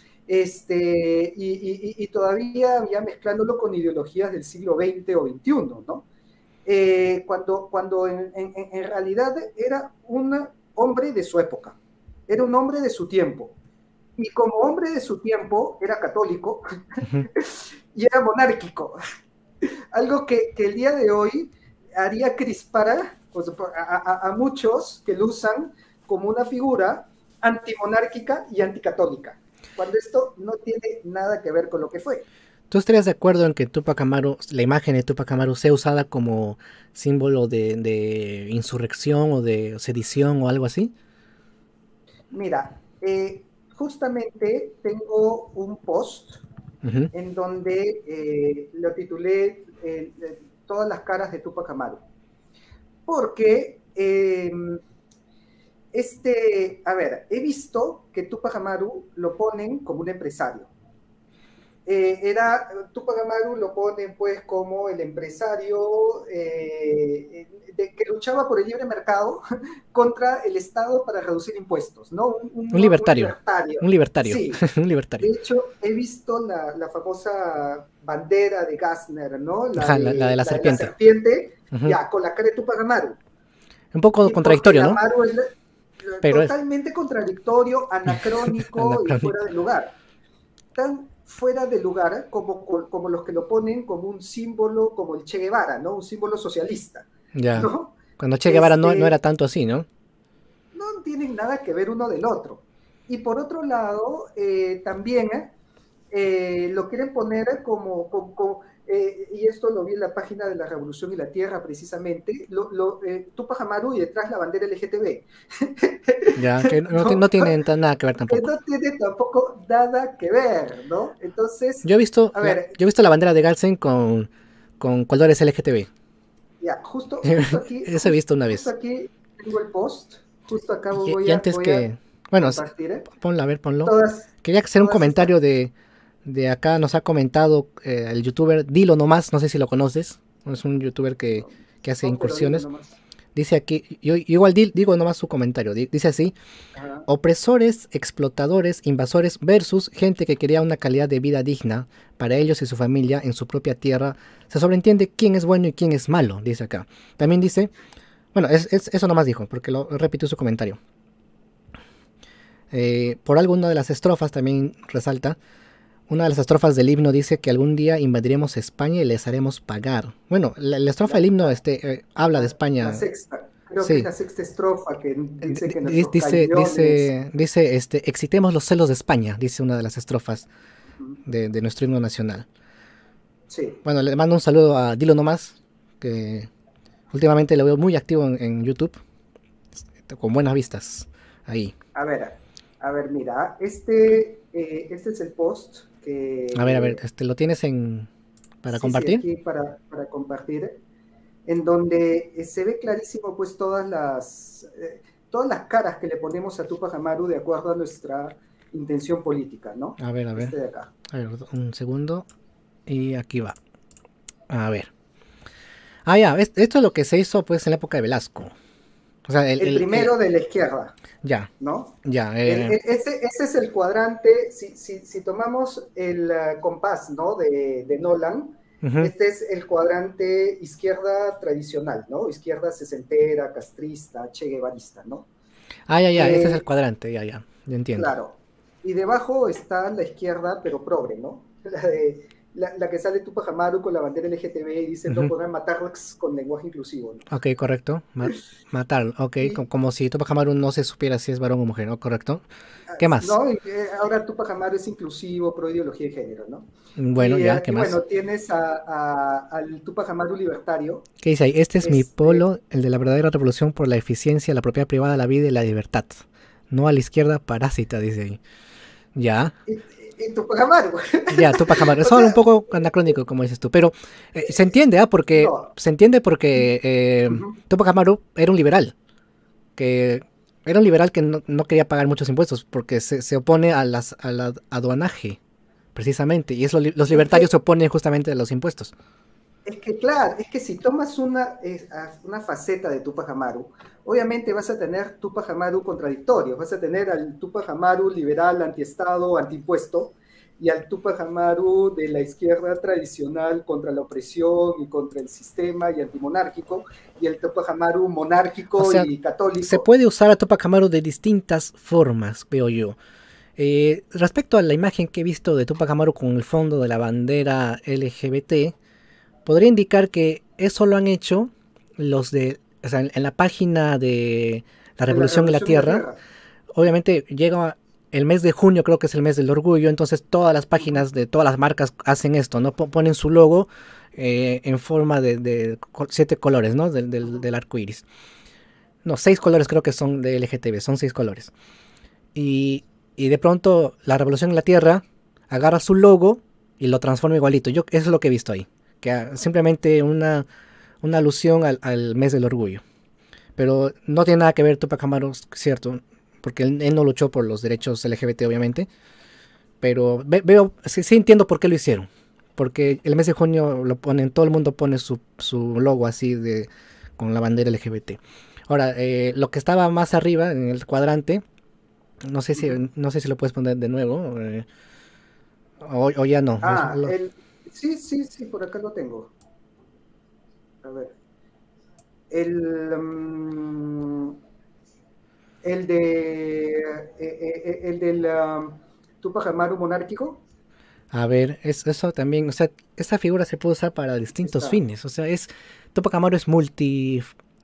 y todavía ya mezclándolo con ideologías del siglo XX o XXI, ¿no? Cuando en realidad era un hombre de su época, era un hombre de su tiempo. Y como hombre de su tiempo, era católico, Ujú. y era monárquico. Algo que el día de hoy haría crispar pues, a muchos que lo usan como una figura antimonárquica y anticatólica, cuando esto no tiene nada que ver con lo que fue. ¿Tú estarías de acuerdo en que Tupac Amaru, la imagen de Tupac Amaru sea usada como símbolo de insurrección o de sedición o algo así? Mira, justamente tengo un post Ujú. en donde lo titulé Todas las caras de Tupac Amaru, porque a ver, he visto que Tupac Amaru lo ponen como un empresario. Tupac Amaru lo ponen pues como el empresario que luchaba por el libre mercado contra el Estado para reducir impuestos, ¿no? Un libertario. Un libertario. Un libertario. Sí. Un libertario. De hecho, he visto la famosa bandera de Gassner, ¿no? La de la serpiente. La serpiente, ya, con la cara de Tupac Amaru. Un poco contradictorio, ¿no? Amaru es totalmente contradictorio, anacrónico y fuera de lugar. Tan fuera de lugar como los que lo ponen como un símbolo, como el Che Guevara, ¿no? Un símbolo socialista. Ya. ¿No? Cuando Che Guevara no era tanto así, ¿no? No tienen nada que ver uno del otro. Y por otro lado, también lo quieren poner y esto lo vi en la página de la Revolución y la Tierra precisamente, Tupac Amaru y detrás la bandera LGTB. Ya, que no tiene nada que ver tampoco. Que no tiene tampoco nada que ver, ¿no? Entonces, yo he visto la bandera de Galsen con colores LGTB. Ya, justo aquí. Eso he visto una vez. Justo aquí tengo el post. Justo acá y antes que... Bueno, ponlo. Quería hacer un comentario de acá. Nos ha comentado el youtuber Dilo Nomás, no sé si lo conoces. Es un youtuber que hace incursiones. Dice aquí, yo igual digo nomás su comentario. Dice así: opresores, explotadores, invasores versus gente que quería una calidad de vida digna para ellos y su familia en su propia tierra. Se sobreentiende quién es bueno y quién es malo, dice acá. También dice, bueno, eso nomás dijo, porque lo repitió su comentario. Por alguna de las estrofas también resalta. Una de las estrofas del himno dice que algún día invadiremos España y les haremos pagar. Bueno, la estrofa del himno habla de España. La sexta, creo que es la sexta estrofa que dice que dice, excitemos los celos de España, dice una de las estrofas de nuestro himno nacional. Sí. Bueno, le mando un saludo a Dilo Nomás, que últimamente lo veo muy activo en YouTube, con buenas vistas ahí. A ver, mira, este es el post que... A ver, ¿lo tienes para compartir? Sí, aquí para compartir, en donde se ve clarísimo pues todas las caras que le ponemos a Tupac Amaru de acuerdo a nuestra intención política, ¿no? A ver. De acá. A ver, un segundo. Y aquí va. A ver. Ya, esto es lo que se hizo pues en la época de Velasco. O sea, el primero de la izquierda. Ya. ¿No? Ya. Ese es el cuadrante, si tomamos el compás, ¿no? de Nolan, este es el cuadrante izquierda tradicional, ¿no? Izquierda sesentera, castrista, che guevarista, ¿no? Ese es el cuadrante, ya entiendo. Claro. Y debajo está la izquierda, pero progre, ¿no? La que sale Tupac Amaru con la bandera LGTB y dice no podrán matarlos con lenguaje inclusivo, ¿no? Ok, correcto. Matar, ok. Como si Tupac Amaru no se supiera si es varón o mujer, ¿no? Correcto. ¿Qué más? No, ahora Tupac Amaru es inclusivo, pro ideología de género, ¿no? Bueno, ¿qué más? Bueno, tienes al Tupac Amaru libertario. ¿Qué dice ahí? Este es mi polo, el de la verdadera revolución por la eficiencia, la propiedad privada, la vida y la libertad. No a la izquierda parásita, dice ahí. Ya. Tupac Amaru. Ya, Tupac Amaru. Es un poco anacrónico, como dices tú. Pero se entiende, porque Tupac Amaru era un liberal. Que no quería pagar muchos impuestos porque se opone al aduanaje, precisamente. Y los libertarios se oponen justamente a los impuestos. Es que claro, es que si tomas una faceta de Tupac Amaru, obviamente vas a tener Tupac Amaru contradictorios, vas a tener al Tupac Amaru liberal, antiestado, antiimpuesto, y al Tupac Amaru de la izquierda tradicional contra la opresión y contra el sistema y antimonárquico, y el Tupac Amaru monárquico y católico. Se puede usar a Tupac Amaru de distintas formas, veo yo. Respecto a la imagen que he visto de Tupac Amaru con el fondo de la bandera LGBT, podría indicar que eso lo han hecho en la página de la Revolución en la Tierra. Obviamente llega el mes de junio, creo que es el mes del orgullo, entonces todas las páginas de todas las marcas hacen esto, ¿no? Ponen su logo en forma de 7 colores, ¿no? Del arco iris. No, 6 colores creo que son de LGTB, son 6 colores. Y de pronto la Revolución en la Tierra agarra su logo y lo transforma igualito. Eso es lo que he visto ahí. Que simplemente una alusión al mes del orgullo. Pero no tiene nada que ver Tupac Amaru, cierto, porque él no luchó por los derechos LGBT, obviamente. Pero veo, sí, sí entiendo por qué lo hicieron. Porque el mes de junio lo ponen, todo el mundo pone su logo así de con la bandera LGBT. Ahora, lo que estaba más arriba en el cuadrante, Ujú. no sé si lo puedes poner de nuevo, o ya no. Ah, sí, sí, sí, por acá lo tengo. A ver. El, mm, el de, el del Tupac Amaru monárquico, A ver, eso también, o sea, esta figura se puede usar para aquí distintos está. fines. O sea, Tupac Amaru es multi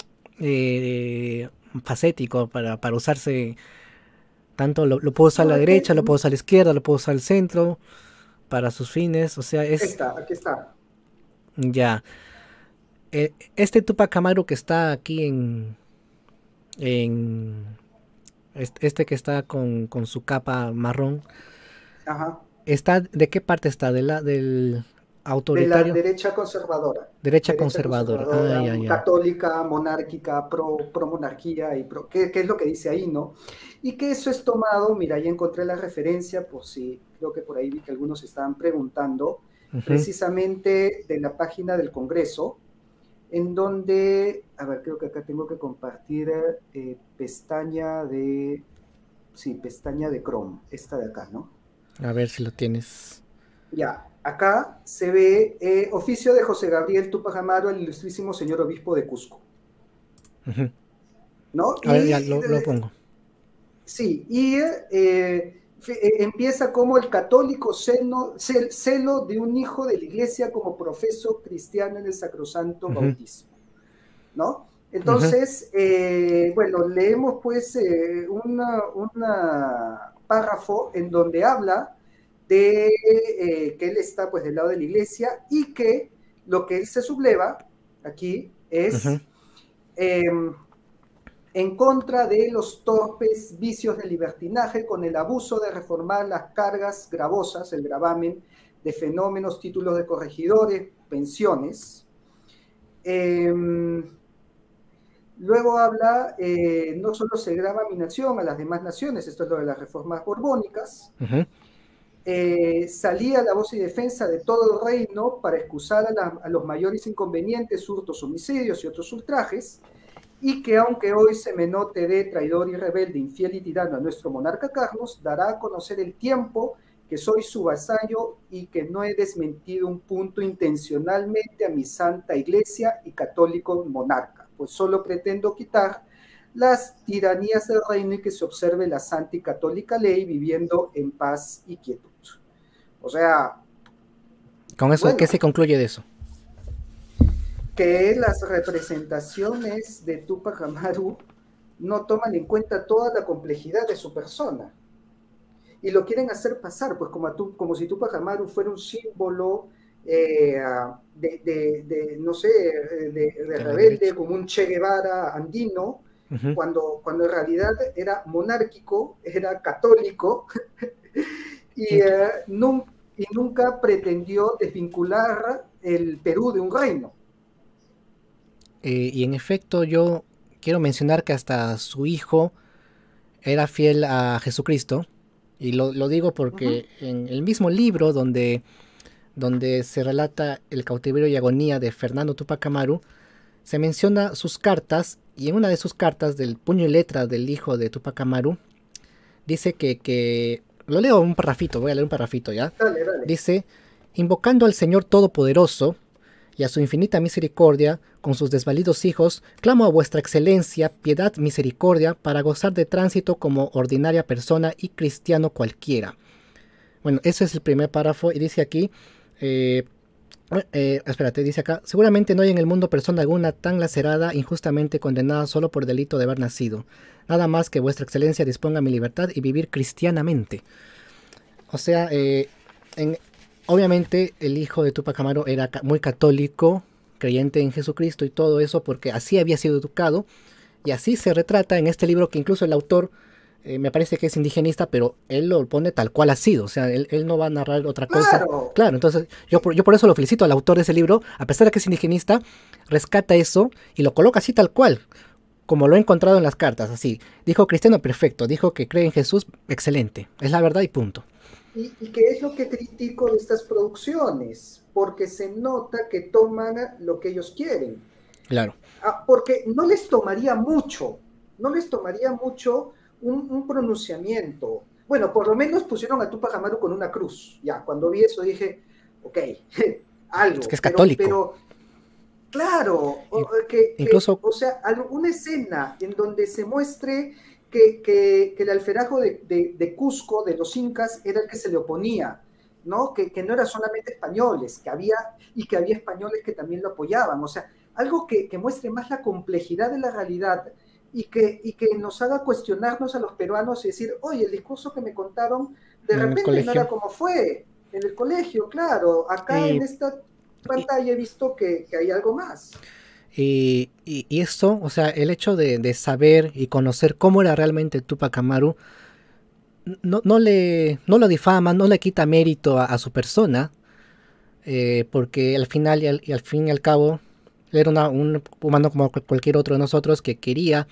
facético para usarse tanto, lo puedo usar a No, la es que derecha, lo puedo usar a la izquierda, lo puedo usar al centro, para sus fines. O sea, aquí está. ya. Este Tupac Amaru que está aquí en este que está con su capa marrón, Ajá. ¿de qué parte está? ¿Del De la autoritario? derecha conservadora. Derecha Derecha conservadora. Ah, conservadora, ya, ya. católica, monárquica, pro monarquía y ¿qué es lo que dice ahí, no? Y que eso es tomado, mira, ya encontré la referencia, por si creo que por ahí vi que algunos estaban preguntando, Ujú. precisamente de la página del Congreso, en donde, a ver, creo que acá tengo que compartir sí, pestaña de Chrome, esta de acá, ¿no? A ver si lo tienes. Ya, acá se ve oficio de José Gabriel Tupac Amaru, el ilustrísimo señor obispo de Cusco, Ujú. ¿no? A ver, Y ya lo pongo. sí, y empieza como el católico celo de un hijo de la iglesia como profeso cristiano en el sacrosanto Ujú, bautismo, ¿no? ujú. Entonces, bueno, leemos pues una párrafo en donde habla de que él está pues del lado de la iglesia y que lo que él se subleva aquí Ujú. es eh, en contra de los torpes vicios de libertinaje con el abuso de reformar las cargas gravosas, el gravamen de fenómenos, títulos de corregidores, pensiones. Eh, Luego habla, no solo se graba mi nación a las demás naciones, esto es lo de las reformas borbónicas, Ujú. salía la voz y defensa de todo el reino para excusar a los mayores inconvenientes, hurtos, homicidios y otros ultrajes, y que aunque hoy se me note de traidor y rebelde, infiel y tirano a nuestro monarca Carlos, dará a conocer el tiempo que soy su vasallo y que no he desmentido un punto intencionalmente a mi santa iglesia y católico monarca, pues solo pretendo quitar las tiranías del reino y que se observe la santa y católica ley viviendo en paz y quietud. O sea, Con eso, ¿qué se bueno, concluye de eso? que las representaciones de Tupac Amaru no toman en cuenta toda la complejidad de su persona y lo quieren hacer pasar, pues como si Tupac Amaru fuera un símbolo no sé, de De la rebelde, derecha. como un Che Guevara andino, Ujú. cuando en realidad era monárquico, era católico y, Inclu- y nunca pretendió desvincular el Perú de un reino. y en efecto, yo quiero mencionar que hasta su hijo era fiel a Jesucristo. Y lo digo Uh -huh. porque en el mismo libro donde se relata el cautiverio y agonía de Fernando Tupac Amaru, se menciona sus cartas, y en una de sus cartas del puño y letra del hijo de Tupac Amaru, dice lo leo un parrafito, voy a leer un parrafito ya. Dale, dale. Dice, invocando al Señor Todopoderoso y a su infinita misericordia, con sus desvalidos hijos, clamo a vuestra excelencia, piedad, misericordia, para gozar de tránsito como ordinaria persona y cristiano cualquiera. Bueno, ese es el primer párrafo y dice aquí, eh, espérate, dice acá, seguramente no hay en el mundo persona alguna tan lacerada, injustamente condenada solo por delito de haber nacido. Nada más que vuestra excelencia disponga mi libertad y vivir cristianamente. O sea, en, obviamente el hijo de Tupac Amaru era muy católico, creyente en Jesucristo y todo eso, porque así había sido educado. Y así se retrata en este libro que incluso el autor me parece que es indigenista, pero él lo pone tal cual ha sido. O sea, él no va a narrar otra cosa. Claro. Claro, entonces yo por eso lo felicito al autor de ese libro, a pesar de que es indigenista, rescata eso y lo coloca así tal cual. como lo he encontrado en las cartas, así. Dijo cristiano, perfecto. Dijo que cree en Jesús, excelente. Es la verdad y punto. Y qué es lo que critico de estas producciones, porque se nota que toman lo que ellos quieren. Claro. Porque no les tomaría mucho un pronunciamiento. Bueno, por lo menos pusieron a Tupac Amaru con una cruz. Ya, cuando vi eso dije, ok, algo. Es que es católico. Pero claro, incluso, o sea, una escena en donde se muestre que el alferajo de Cusco, de los incas, era el que se le oponía, ¿no? Que no eran solamente españoles, que había españoles que también lo apoyaban. O sea, algo que muestre más la complejidad de la realidad y que nos haga cuestionarnos a los peruanos y decir, oye, el discurso que me contaron de repente no era como fue en el colegio, claro, acá en esta pantalla he visto que hay algo más. Y esto, o sea, el hecho de saber y conocer cómo era realmente Tupac Amaru, no lo difama, no le quita mérito a su persona, porque al final y al fin y al cabo era un humano como cualquier otro de nosotros que quería,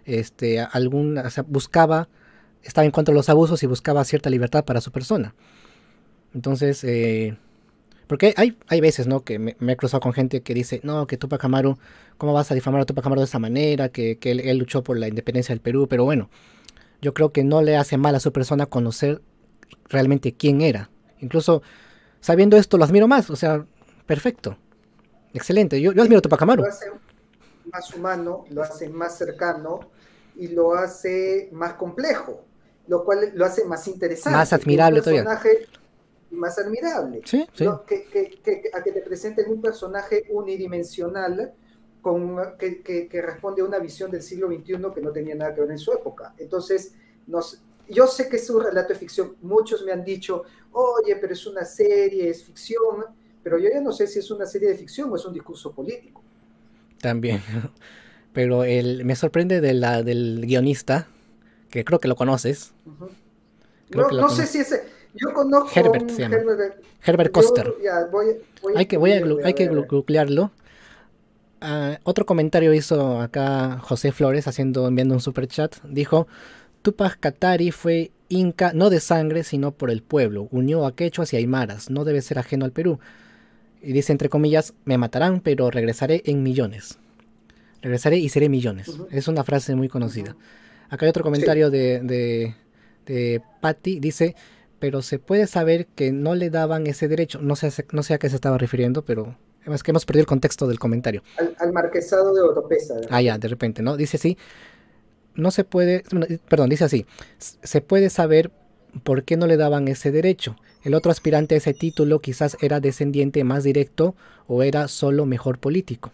o sea, buscaba, estaba en contra de los abusos y buscaba cierta libertad para su persona. Entonces, porque hay veces, ¿no? Que me he cruzado con gente que dice, no, que Tupac Amaru, ¿cómo vas a difamar a Tupac Amaru de esa manera? Que él luchó por la independencia del Perú, pero bueno, yo creo que no le hace mal a su persona conocer realmente quién era. Incluso sabiendo esto lo admiro más, o sea, perfecto, excelente, yo admiro a Tupac Amaru. Lo hace más humano, lo hace más cercano y lo hace más complejo, lo cual lo hace más interesante. Más admirable todavía. Más admirable. Sí, sí. ¿No? A que te presenten un personaje unidimensional que responde a una visión del siglo XXI que no tenía nada que ver en su época. Entonces, yo sé que es un relato de ficción. Muchos me han dicho, oye, pero es una serie, es ficción. Pero yo ya no sé si es una serie de ficción o es un discurso político. También. Pero me sorprende del guionista, que creo que lo conoces. No sé si ese... Yo conozco Herbert, se llama. Herbert Koster. Hay que googlearlo. Otro comentario hizo acá José Flores enviando un super chat. Dijo, Tupac Katari fue inca no de sangre sino por el pueblo. Unió a quechuas y aymaras. No debe ser ajeno al Perú. Y dice entre comillas, me matarán pero regresaré en millones. Regresaré y seré millones. Es una frase muy conocida. Acá hay otro comentario de Patty. Dice, pero se puede saber que no le daban ese derecho. No sé a qué se estaba refiriendo, pero es que hemos perdido el contexto del comentario. Al marquesado de Oropesa. Ya, de repente, ¿no? Dice así, no se puede, perdón, dice así, se puede saber por qué no le daban ese derecho. El otro aspirante a ese título quizás era descendiente más directo o era solo mejor político.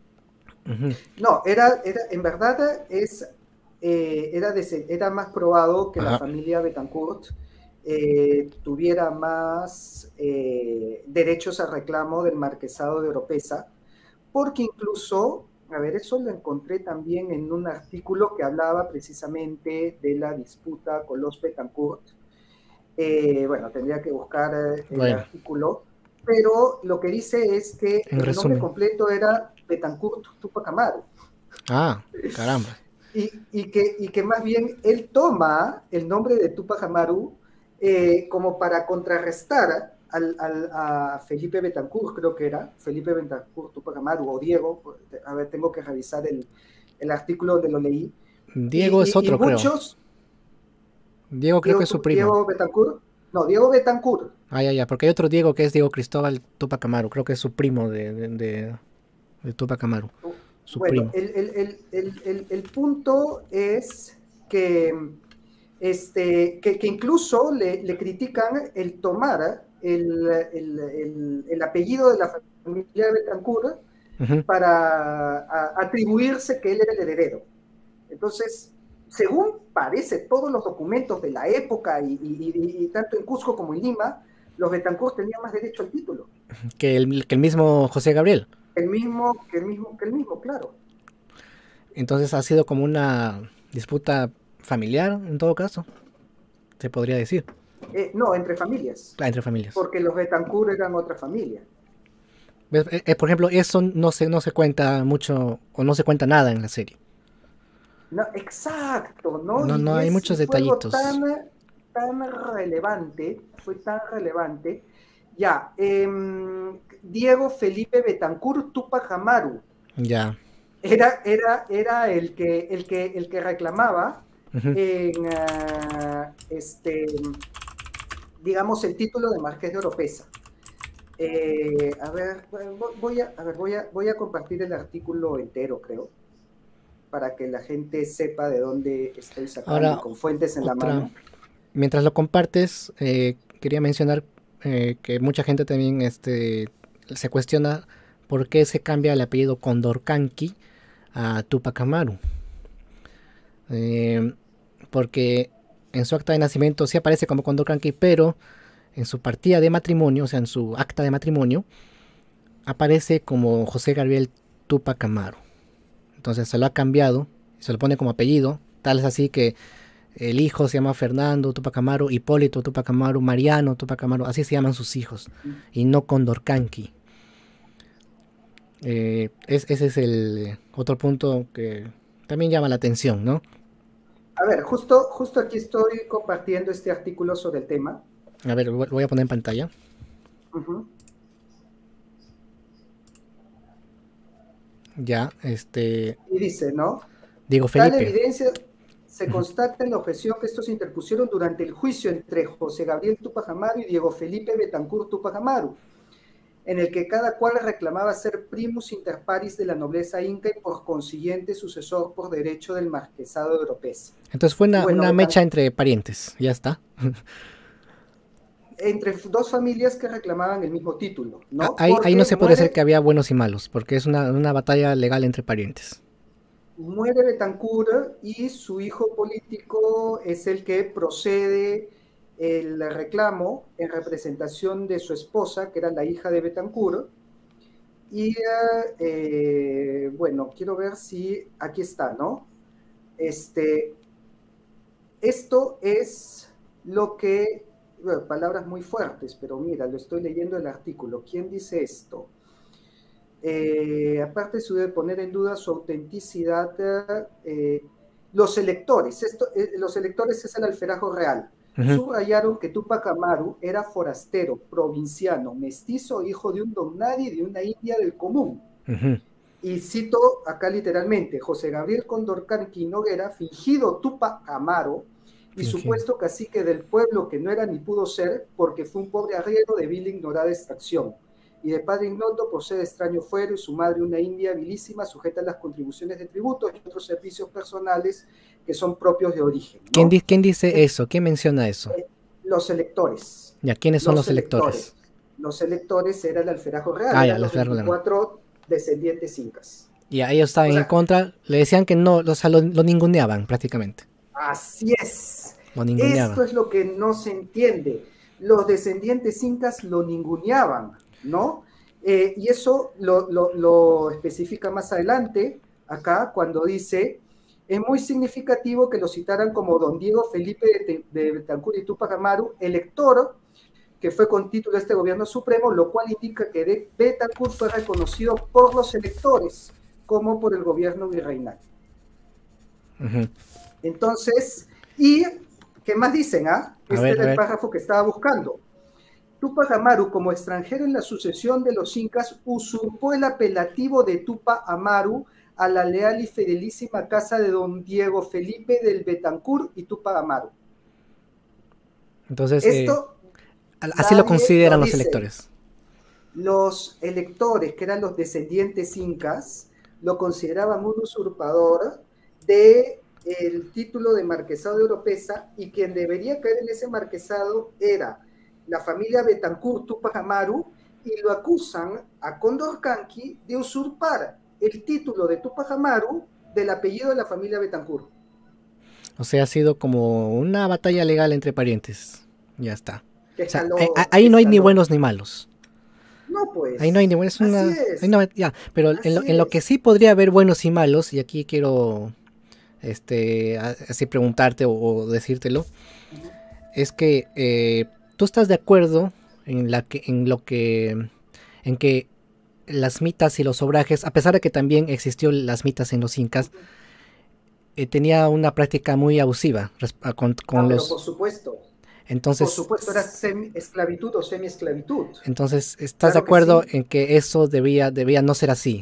No, en verdad era más probado que la familia Betancourt tuviera más derechos a reclamo del marquesado de Oropesa, porque incluso, a ver, eso lo encontré también en un artículo que hablaba precisamente de la disputa con los Betancourt. Bueno, tendría que buscar el artículo, pero lo que dice es que el nombre completo era Betancourt Tupac Amaru. Ah, caramba. Y que más bien él toma el nombre de Tupac Amaru como para contrarrestar a Felipe Betancourt, creo que era, Felipe Betancourt Tupac Amaru, o Diego, a ver, tengo que revisar el artículo donde lo leí. Diego es otro, creo. Diego creo que es su primo. Diego Betancourt. No, Diego Betancourt. Ya, porque hay otro Diego que es Diego Cristóbal Tupac Amaru, creo que es su primo de Tupac Amaru. Su bueno, primo. El punto es que incluso le critican el tomar el apellido de la familia Betancourt para atribuirse que él era el heredero. Entonces, según parece todos los documentos de la época y tanto en Cusco como en Lima, los Betancourt tenían más derecho al título. Que el mismo José Gabriel. Que el mismo, claro. Entonces ha sido como una disputa familiar, en todo caso, se podría decir. No, entre familias. Entre familias. Porque los Betancourt eran otra familia. Por ejemplo, eso no se cuenta mucho, o no se cuenta nada en la serie. No, exacto, ¿no? No, no, hay Y muchos fue algo detallitos. tan relevante, fue tan relevante. Ya, Diego Felipe Betancur Tupac Amaru Ya. era el que reclamaba Ujú. en, digamos, el título de Marqués de Oropesa. A ver, voy a compartir el artículo entero, creo, para que la gente sepa de dónde estoy sacando y Ahora, con fuentes en la otra. mano. Mientras lo compartes, quería mencionar que mucha gente también se cuestiona por qué se cambia el apellido Condorcanqui a Tupac Amaru. Eh, Porque en su acta de nacimiento sí aparece como Condorcanqui, pero en su partida de matrimonio, o sea, en su acta de matrimonio, aparece como José Gabriel Tupac Amaru. Entonces se lo ha cambiado, se lo pone como apellido, tal es así que el hijo se llama Fernando Tupac Amaru, Hipólito Tupac Amaru, Mariano Tupac Amaru, así se llaman sus hijos, y no Condorcanqui. Ese es el otro punto que también llama la atención, ¿no? A ver, justo aquí estoy compartiendo este artículo sobre el tema. A ver, lo voy a poner en pantalla. Ujú. Ya, Y dice, ¿no? Diego Tal Felipe. evidencia se constata en la objeción que estos interpusieron durante el juicio entre José Gabriel Tupac Amaru y Diego Felipe Betancur Tupac Amaru, en el que cada cual reclamaba ser primus inter pares de la nobleza inca y por consiguiente sucesor por derecho del marquesado de Oropesa. Entonces fue Y bueno, una mecha entre parientes, ya está. entre dos familias que reclamaban el mismo título, ¿no? Ahí no Porque se puede decir que había buenos y malos, porque es una batalla legal entre parientes. muere Betancourt y su hijo político es el que procede el reclamo en representación de su esposa, que era la hija de Betancourt. Y bueno, quiero ver si aquí está, ¿no? Este, esto es lo que, bueno, palabras muy fuertes, pero mira, lo estoy leyendo el artículo. ¿Quién dice esto? Aparte se debe poner en duda su autenticidad. Los electores, los electores es el alferajo real, Ujú, subrayaron que Tupac Amaru era forastero, provinciano, mestizo, hijo de un don nadie de una india del común. ujú. Y cito acá literalmente, José Gabriel Condorcanqui Noguera, fingido Tupac Amaru, y Fingido. supuesto cacique del pueblo que no era ni pudo ser, porque fue un pobre arriero de vil ignorada extracción y de padre ignoto posee extraño fuero y su madre una india vilísima sujeta a las contribuciones de tributos y otros servicios personales que son propios de origen, ¿no? ¿Quién dice Eh, eso? ¿Quién menciona eso? los electores, Ya, ¿quiénes son los los electores? electores, los electores era el alferajo real, Ah, ya, eran los los Ferro. 24 descendientes incas. Y a ellos estaban O en sea, contra, le decían que no, o sea, lo ninguneaban prácticamente. así es. Lo Esto ninguneaban. es lo que no se entiende. Los descendientes incas lo ninguneaban, ¿no? Y eso lo especifica más adelante, acá, cuando dice, es muy significativo que lo citaran como don Diego Felipe de Betancur y Tupac Amaru, elector, que fue con título de este gobierno supremo, lo cual indica que Betancur fue reconocido por los electores como por el gobierno virreinal. Ujú. Entonces, ¿y qué más dicen? A Este ver, era a el ver. párrafo que estaba buscando. Tupac Amaru, como extranjero en la sucesión de los incas, usurpó el apelativo de Tupac Amaru a la leal y fidelísima casa de don Diego Felipe del Betancur y Tupac Amaru. Entonces, Esto así lo nadie lo consideran los dice. electores. Los electores, que eran los descendientes incas, lo consideraban un usurpador de el título de marquesado de Oropesa y quien debería caer en ese marquesado era la familia Betancur Tupac Amaru y lo acusan a Condorcanqui de usurpar el título de Tupac Amaru del apellido de la familia Betancur. O sea, ha sido como una batalla legal entre parientes. Ya está. Que O sea, que ahí no hay ni escaló. buenos ni malos. No, Ahí no hay ni pues, buenos. Es así una. es, Ya, pero así en lo que es. sí podría haber buenos y malos, y aquí quiero así preguntarte o decírtelo, Uh -huh. es que tú estás de acuerdo en que las mitas y los obrajes, a pesar de que también existió las mitas en los incas, tenía una práctica muy abusiva con Pero por los... supuesto. Por Entonces, supuesto, era esclavitud o semi-esclavitud. entonces, ¿estás de Claro que acuerdo sí. en que eso debía no ser así?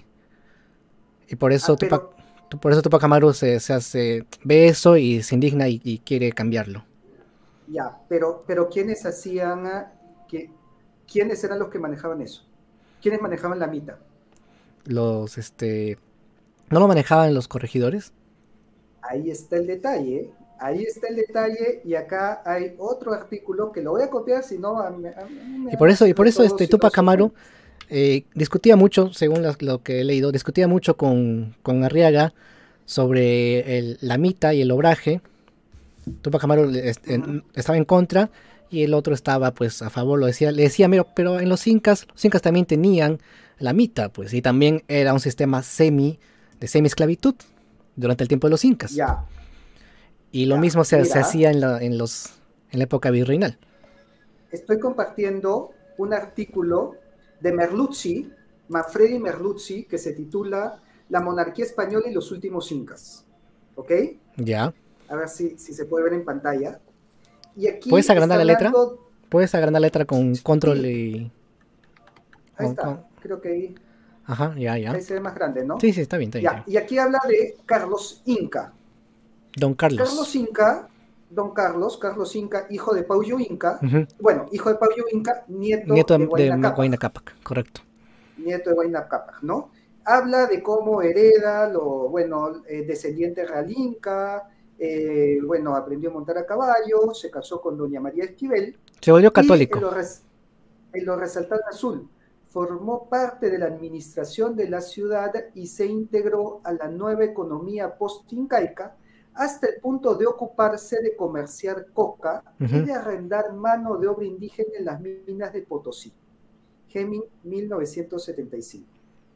Y por eso Pero Tupac Amaru ve eso y se indigna y quiere cambiarlo. ya, pero ¿quiénes hacían, quiénes eran los que manejaban eso? ¿Quiénes manejaban la mitad? Los, ¿No lo manejaban los corregidores? Ahí está el detalle, ahí está el detalle, y acá hay otro artículo que lo voy a copiar, si no, a mí me da Y por eso todo si no Tupac se Amaru ofende. discutía mucho, según lo que he leído, discutía mucho con Arriaga sobre la mita y el obraje. Tupac Amaru Ujú. estaba en contra y el otro estaba pues a favor, le decía, mira, pero en los incas también tenían la mita, pues, y también era un sistema de semi esclavitud durante el tiempo de los incas. Ya, Y lo ya, mismo se mira, hacía en la época virreinal. estoy compartiendo un artículo de Merluzzi, Manfredi Merluzzi, que se titula La monarquía española y los últimos incas. ¿Ok? Ya. A ver si se puede ver en pantalla. Y ¿Puedes aquí está agrandar la letra? hablando, Puedes agrandar la letra con control sí, y... ahí está, creo que Ajá, ya, ya. ahí se ve más grande, ¿no? Sí, sí, está bien, está bien, está Ya, bien. y aquí habla de Carlos Inca. Don Carlos Carlos. Inca, don Carlos Inca, hijo de Pauyo Inca, Ujú. bueno, hijo de Pauyo Inca, nieto Nieto de de Huayna Huayna Cápac, Cápac, correcto. nieto de Huayna Cápac, ¿no? Habla de cómo hereda, bueno, descendiente real Inca, bueno, aprendió a montar a caballo, se casó con doña María Esquivel, Se volvió y católico. en lo resaltado en azul, formó parte de la administración de la ciudad y se integró a la nueva economía post-incaica hasta el punto de ocuparse de comerciar coca y Ujú. de arrendar mano de obra indígena en las minas de Potosí. Gemín 1975.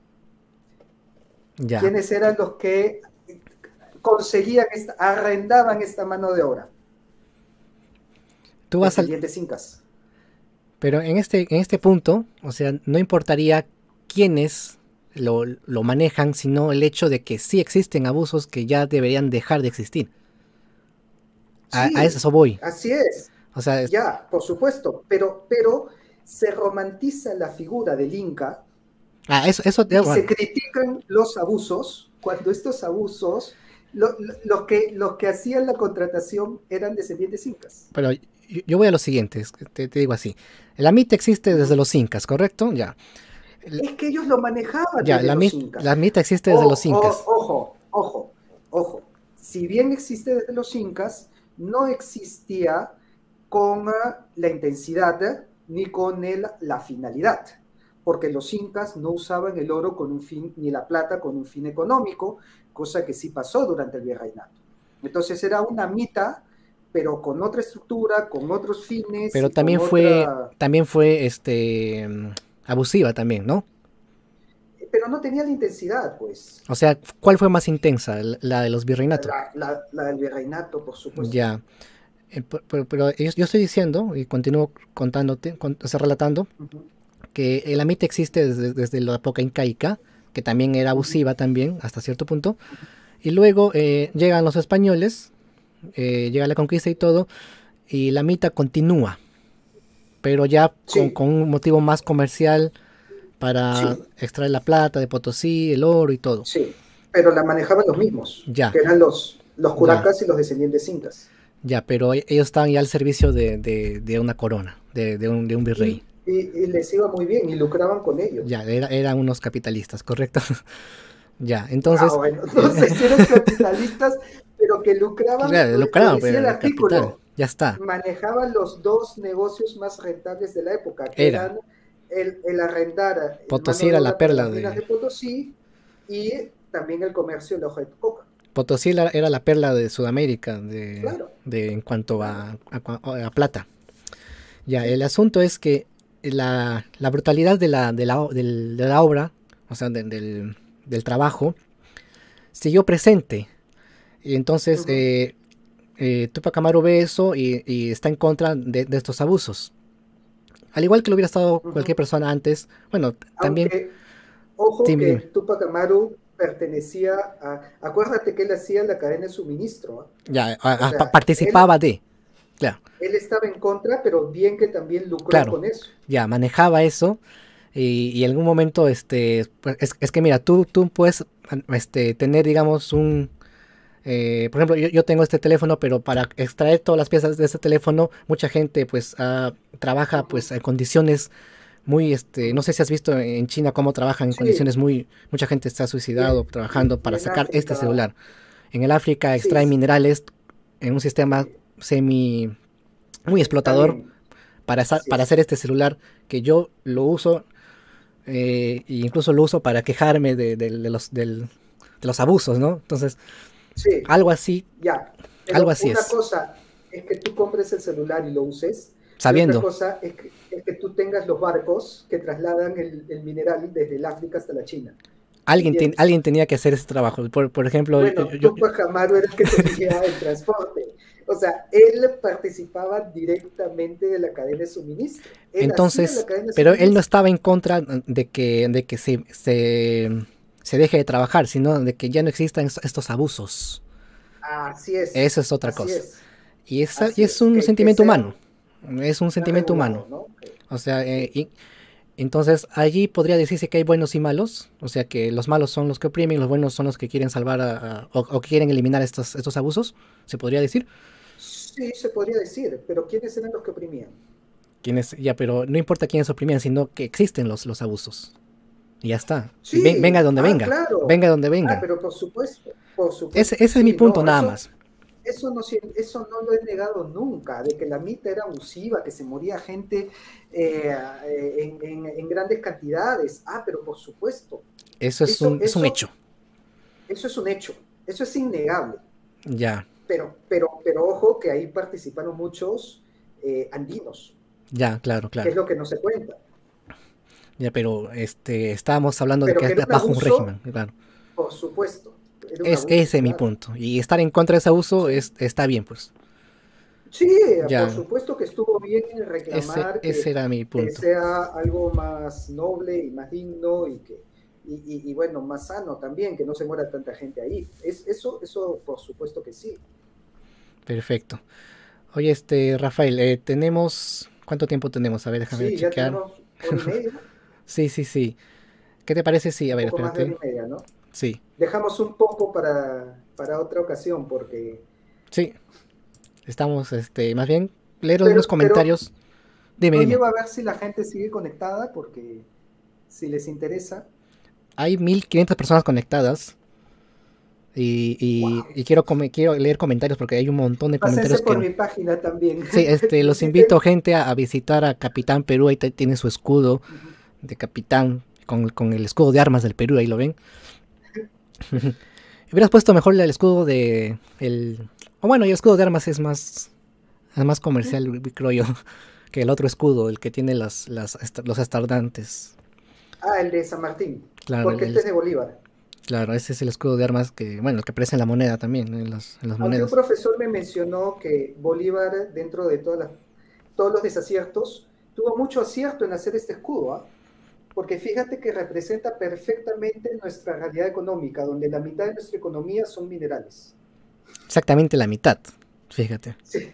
Ya. ¿Quiénes eran los que conseguían, arrendaban esta mano de obra? Tú vas al... Descendientes incas. Pero en este punto, o sea, no importaría quiénes lo manejan, sino el hecho de que sí existen abusos que ya deberían dejar de existir. A Sí, eso voy. así es. O sea, Ya, por supuesto, pero se romantiza la figura del Inca y se bueno, critican los abusos cuando estos abusos, los que hacían la contratación eran descendientes incas. pero yo voy a lo siguiente, te digo así. La MIT existe desde Ujú. los incas, ¿correcto? Ya. El- Es que ellos lo manejaban ya, desde los incas. la MIT existe desde los incas. Ojo. Si bien existe desde los incas, no existía con la intensidad ni con la finalidad, porque los incas no usaban el oro con un fin, ni la plata con un fin económico, cosa que sí pasó durante el virreinato. Entonces era una mita, pero con otra estructura, con otros fines Pero y con otra... también fue abusiva también, ¿no? Pero no tenía la intensidad, pues, O sea, ¿cuál fue más intensa? La de los virreinatos. la del virreinato, por supuesto. Ya. Pero yo estoy diciendo, y continúo contándote, o sea, relatando, Uh -huh, que el amite existe desde la época incaica, que también era uh -huh, abusiva también, hasta cierto punto. Y luego llegan los españoles, llega la conquista y todo, y la mita continúa, pero ya sí, con un motivo más comercial para sí, extraer la plata de Potosí, el oro y todo. sí. Pero la manejaban los mismos, Ya, que eran los ya, curacas y los descendientes incas. ya, pero ellos estaban ya al servicio de una corona, de un virrey. Y les iba muy bien y lucraban con ello. Ya, eran unos capitalistas, ¿correcto? Ya, Ah, entonces, bueno, no sé si eran capitalistas, pero que lucraban, claro, lo lucraban, decía pero el el capital, artículo, ya está, manejaban los dos negocios más rentables de la época, que era. eran el arrendar el Potosí mano de era la obra para perla las minas de... de Potosí y también el comercio de la hoja de coca. Potosí era la perla de Sudamérica Claro, en cuanto claro, a plata. Ya, el sí. asunto es que la brutalidad de la obra, o sea, del trabajo, siguió presente. Y entonces Uh -huh, Tupac Amaru ve eso y está en contra de estos abusos. Al igual que lo hubiera estado uh cualquier -huh. persona antes, bueno, también, Aunque, ojo dime, dime. que Tupac Amaru pertenecía acuérdate que él hacía la cadena de suministro, ¿ah? Ya, O sea, participaba de, claro, él estaba en contra, pero bien que también lucró claro, con eso. ya, manejaba eso y en algún momento, pues, es que mira, tú puedes, tener, digamos, por ejemplo, yo tengo este teléfono, pero para extraer todas las piezas de este teléfono, mucha gente, pues, trabaja, pues, Ujú, en condiciones muy, no ujú. sé si has visto en China cómo trabajan en Sí, condiciones mucha gente está suicidado y, trabajando y para en sacar este África, celular. En el África sí, extraen sí, minerales en un sistema semi, muy está explotador bien, así para es. hacer este celular que yo lo uso, e incluso lo uso para quejarme de los abusos, ¿no? Entonces, Sí, algo así, ya, algo pero así una es, cosa es que tú compres el celular y lo uses, y otra sabiendo. cosa es que tú tengas los barcos que trasladan el mineral desde el África hasta la China, ¿me entiendes? Alguien tenía que hacer ese trabajo. Por ejemplo, Bueno, Tupac Amaru era el que tenía el transporte. O sea, él participaba directamente de la cadena de suministro. Él hacía la entonces, cadena de pero él no suministro. estaba en contra de que se deje de trabajar, sino de que ya no existan estos abusos. Así es, Eso es otra así cosa. es, Y así es es. un Que sentimiento sea humano. Es un más sentimiento humano. regulado, ¿no? O sea, Sí. entonces allí podría decirse que hay buenos y malos. O sea, que los malos son los que oprimen, los buenos son los que quieren salvar o que quieren eliminar estos abusos. Se podría decir. Sí, se podría decir, pero ¿quiénes eran los que oprimían? Quienes, ya, pero no importa quiénes oprimían, sino que existen los abusos. Y ya está. Y venga Sí, donde venga. claro. Venga donde Ah, venga. pero por supuesto que Ese es mi sí, punto no, nada más. eso no lo he negado nunca, de que la mitad era abusiva, que se moría gente en grandes cantidades. Ah, pero por supuesto, eso, Es un eso, hecho. eso es un hecho, eso es innegable. Ya, Pero ojo que ahí participaron muchos andinos, ya, claro, que claro. es lo que no se cuenta. Ya, pero estábamos hablando de Pero que que es era un bajo un régimen, abuso, claro. por supuesto, era un abuso, Ese es mi claro. punto. Y estar en contra de ese abuso Sí. está bien, pues. Sí, por Ya, supuesto que estuvo bien en reclamar ese era mi que punto. sea algo más noble y más digno y bueno, más sano también, que no se muera tanta gente ahí. Eso por supuesto que sí. Perfecto. Oye, Rafael, tenemos... ¿Cuánto tiempo tenemos? A ver, déjame Sí, ya chequear. tenemos hora y media, Sí, sí, sí. ¿Qué te parece? Sí, a un ver, poco más de hora espérate. y media, ¿no? Sí, Dejamos un poco para otra ocasión, porque... sí. Estamos, más bien, leer algunos Pero comentarios. Dime, no dime. lleva a ver si la gente sigue conectada, porque si les interesa, Hay 1500 personas conectadas wow. y quiero leer comentarios porque hay un montón de Pásense comentarios por que... mi página también. Sí, los invito, Visiten. gente, a visitar a Capitán Perú. Ahí tiene su escudo Ujú. de capitán con el escudo de armas del Perú, ahí lo ven. Hubieras puesto mejor el escudo de... O bueno, el escudo de armas es más comercial, creo yo, que el otro escudo, el que tiene los estardantes. Ah, el de San Martín, Claro, porque este es de Bolívar. claro, ese es el escudo de armas que, bueno, el que aparece en la moneda también, en las Aunque un monedas. profesor me mencionó que Bolívar, dentro de todos los desaciertos, tuvo mucho acierto en hacer este escudo, ¿ah? Porque fíjate que representa perfectamente nuestra realidad económica, donde la mitad de nuestra economía son minerales. Exactamente la mitad, fíjate. Sí,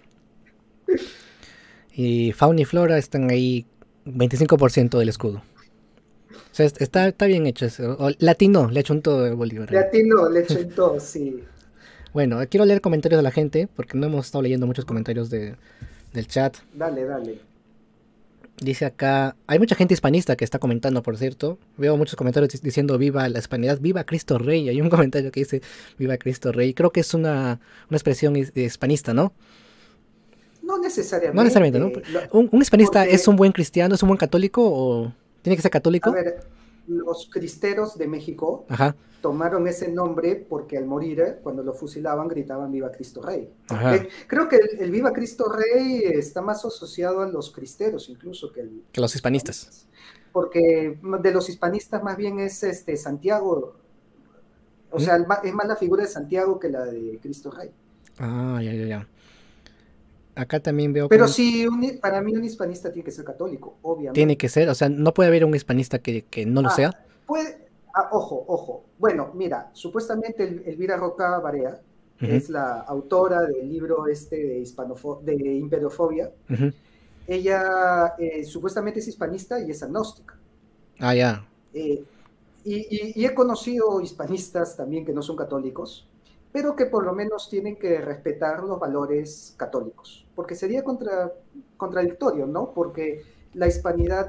Y fauna y flora están ahí 25% del escudo. O sea, está bien hecho eso. Latino, le hecho un todo de Bolívar ahí. latino, le echo en todo, sí. Bueno, quiero leer comentarios de la gente, porque no hemos estado leyendo muchos Ujú. comentarios del chat. Dale, dale. Dice acá, hay mucha gente hispanista que está comentando, por cierto. Veo muchos comentarios diciendo viva la hispanidad, viva Cristo Rey. Hay un comentario que dice viva Cristo Rey. Creo que es una expresión hispanista, ¿no? No No necesariamente, ¿no? necesariamente, Un hispanista es un porque buen cristiano, es un buen católico o tiene que ser a católico? ver, los cristeros de México Ajá, tomaron ese nombre porque al morir, cuando lo fusilaban, gritaban Viva Cristo Rey. ajá. Creo que el Viva Cristo Rey está más asociado a los cristeros incluso Que que los los hispanistas. hispanistas. Porque de los hispanistas más bien es Santiago, o ¿Mm? sea, es más la figura de Santiago que la de Cristo Rey. Ah, ya, ya, ya. Acá también veo Pero sí, para mí un hispanista tiene que ser católico, tiene que obviamente. ser, o sea, no puede haber un hispanista que no lo Ah, sea. puede, Ojo, ojo. Bueno, mira, supuestamente Elvira Roca Barea, que Ujú, es la autora del libro este de Imperiofobia, ujú. ella supuestamente es hispanista y es agnóstica. Ah, ya. Eh, y he conocido hispanistas también que no son católicos, pero que por lo menos tienen que respetar los valores católicos, porque sería contradictorio, ¿no? Porque la hispanidad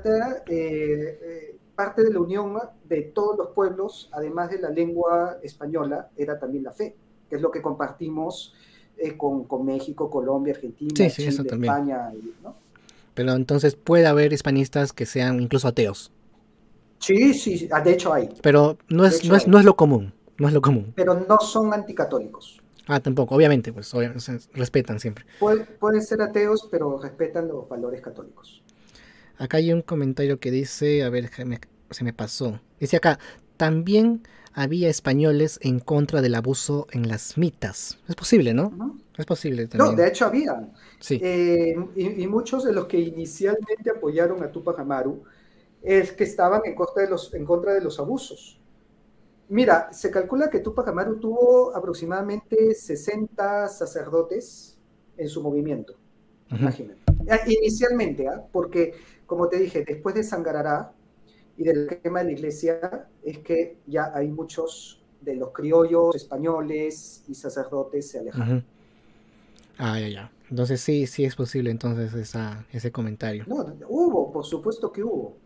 parte de la unión de todos los pueblos, además de la lengua española, era también la fe, que es lo que compartimos con México, Colombia, Sí, Argentina, sí, eso Chile, también. España, ¿no? Pero entonces puede haber hispanistas que sean incluso ateos. Sí, sí, sí. De hecho hay, Pero no de es, no hecho es, hay, no es lo común. No es lo común. pero no son anticatólicos. Ah, tampoco. Obviamente, pues respetan siempre. Pueden ser ateos, pero respetan los valores católicos. Acá hay un comentario que dice, a ver, se me pasó. Dice acá, también había españoles en contra del abuso en las mitas. Es posible, ¿no? Ujú. Es posible No, también. de hecho había. Sí. Y muchos de los que inicialmente apoyaron a Tupac Amaru es que estaban en contra de los abusos. Mira, se calcula que Tupac Amaru tuvo aproximadamente 60 sacerdotes en su movimiento. Ujú. Imagínate. Inicialmente, ¿ah? Porque, como te dije, después de Sangarará y del quema de la iglesia, es que ya hay muchos de los criollos españoles y sacerdotes se alejaron. Ujú. Ah, ya, ya. Entonces sí, sí es posible entonces ese comentario. No, hubo, por supuesto que hubo.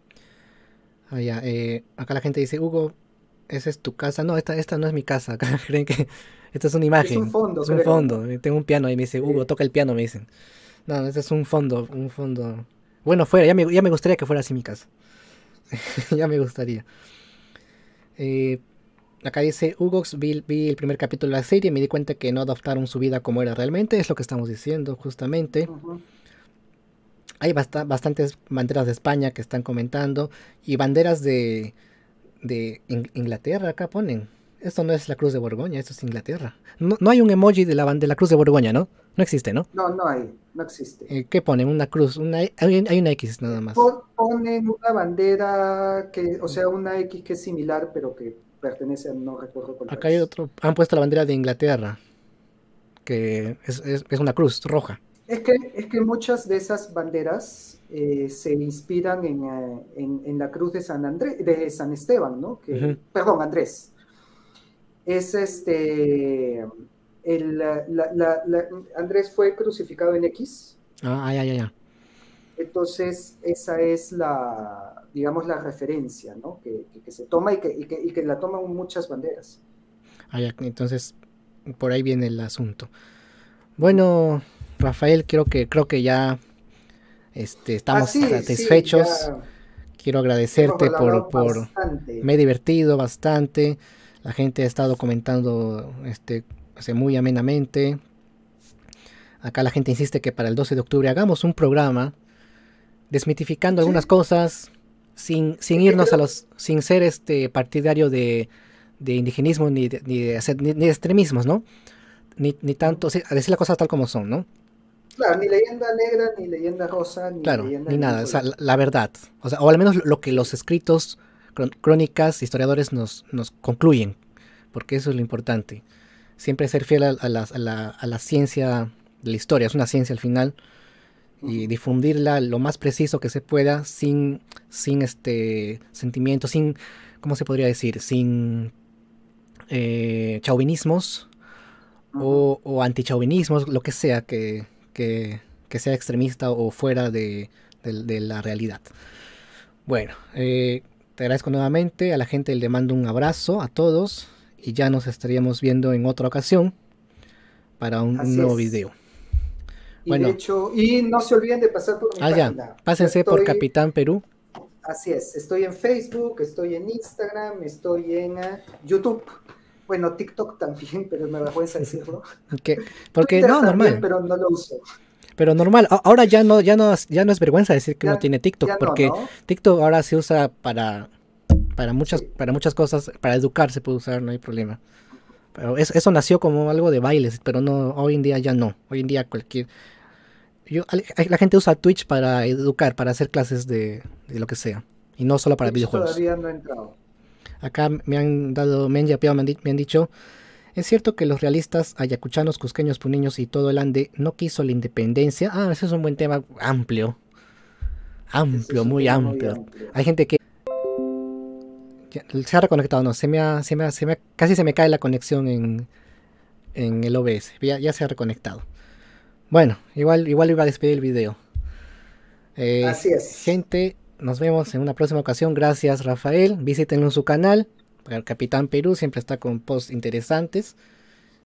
Ah, ya. Acá la gente dice, Hugo, esa es tu casa. No, esta no es mi casa. Acá creen que esta es una Es un imagen. fondo, Es un creo, fondo. ¿no? Tengo un piano y me dice, Hugo, Sí. toca el piano, me dicen. No, este es un fondo, un fondo. Bueno, fuera, ya me gustaría que fuera así mi casa. Ya me gustaría. Eh, Acá dice, Hugo, vi el primer capítulo de la serie y me di cuenta que no adaptaron su vida como era realmente. Es lo que estamos diciendo, justamente. Ujú. Hay bastantes banderas de España que están comentando y banderas de Inglaterra acá ponen. Esto no es la Cruz de Borgoña, esto es Inglaterra. No, no hay un emoji de la Cruz de Borgoña, ¿no? No existe, ¿no? No, no hay, no existe. ¿Qué ponen? Una cruz, hay una X nada más. Ponen una bandera que, o sea, una X que es similar, pero que pertenece a no recuerdo cuál Acá hay país. otro, han puesto la bandera de Inglaterra, que es una cruz roja. Es que muchas de esas banderas se inspiran en la cruz de de San Esteban, ¿no? Ujú. Perdón, Andrés. Es Andrés fue crucificado en X, Ah, ya, ya, ya. entonces esa es digamos, la referencia, ¿no? Que se toma y que la toman muchas banderas. Ah, ya, entonces por ahí viene el asunto. Ujú. Bueno, Rafael, creo que ya Ah, estamos sí, sí, satisfechos. ya Quiero hemos agradecerte hablado por bastante. me he divertido bastante. La gente ha estado comentando muy amenamente. Acá la gente insiste que para el 12 de octubre hagamos un programa desmitificando algunas Sí, cosas sin es que irnos a creo, los sin ser partidario de indigenismo ni de extremismos, ¿no? Ni tanto, sí, a decir las cosas tal como son, ¿no? claro, ni leyenda negra, ni leyenda rosa, ni Claro, leyenda ni de ningún nada, o sea, color. la verdad, o sea, o al menos lo que los escritos, crónicas, historiadores nos concluyen, porque eso es lo importante. Siempre ser fiel a la ciencia de la historia, es una ciencia al final, y Ujú, difundirla lo más preciso que se pueda, sin sentimientos, sin, ¿cómo se podría decir? Sin chauvinismos ujú. o antichauvinismos, lo que sea que sea extremista o fuera de la realidad. Bueno, te agradezco nuevamente, a la gente le mando un abrazo a todos y ya nos estaríamos viendo en otra ocasión para un Así nuevo es. video. Y de Bueno, hecho, y no se olviden de pasar por mi ya, página. Yo pásense por estoy, Capitán Perú. así es, estoy en Facebook, estoy en Instagram, estoy en YouTube. Bueno, TikTok también, pero me da vergüenza decirlo. Porque Twitter no, también, normal. pero no lo uso. Pero normal, ahora ya no es vergüenza decir que uno Ya, tiene TikTok, ya no, porque ¿no? TikTok ahora se usa Sí. para muchas cosas, para educar se puede usar, no hay problema. Pero eso nació como algo de bailes, pero no, hoy en día ya no. Hoy en día la gente usa Twitch para educar, para hacer clases de lo que sea, y no solo para Twitch videojuegos. todavía no he entrado. Acá me han yapeado, me han dicho, es cierto que los realistas ayacuchanos, cusqueños, puneños y todo el Ande no quiso la independencia. Ah, ese es un buen tema amplio, Ese amplio, es un muy tema muy amplio. amplio. Hay gente que se ha reconectado, no, casi se me cae la conexión en el OBS. Ya se ha reconectado. Bueno, igual iba a despedir el video. Así es. Gente, nos vemos en una próxima ocasión. Gracias, Rafael. Visítenlo en su canal. El Capitán Perú siempre está con posts interesantes.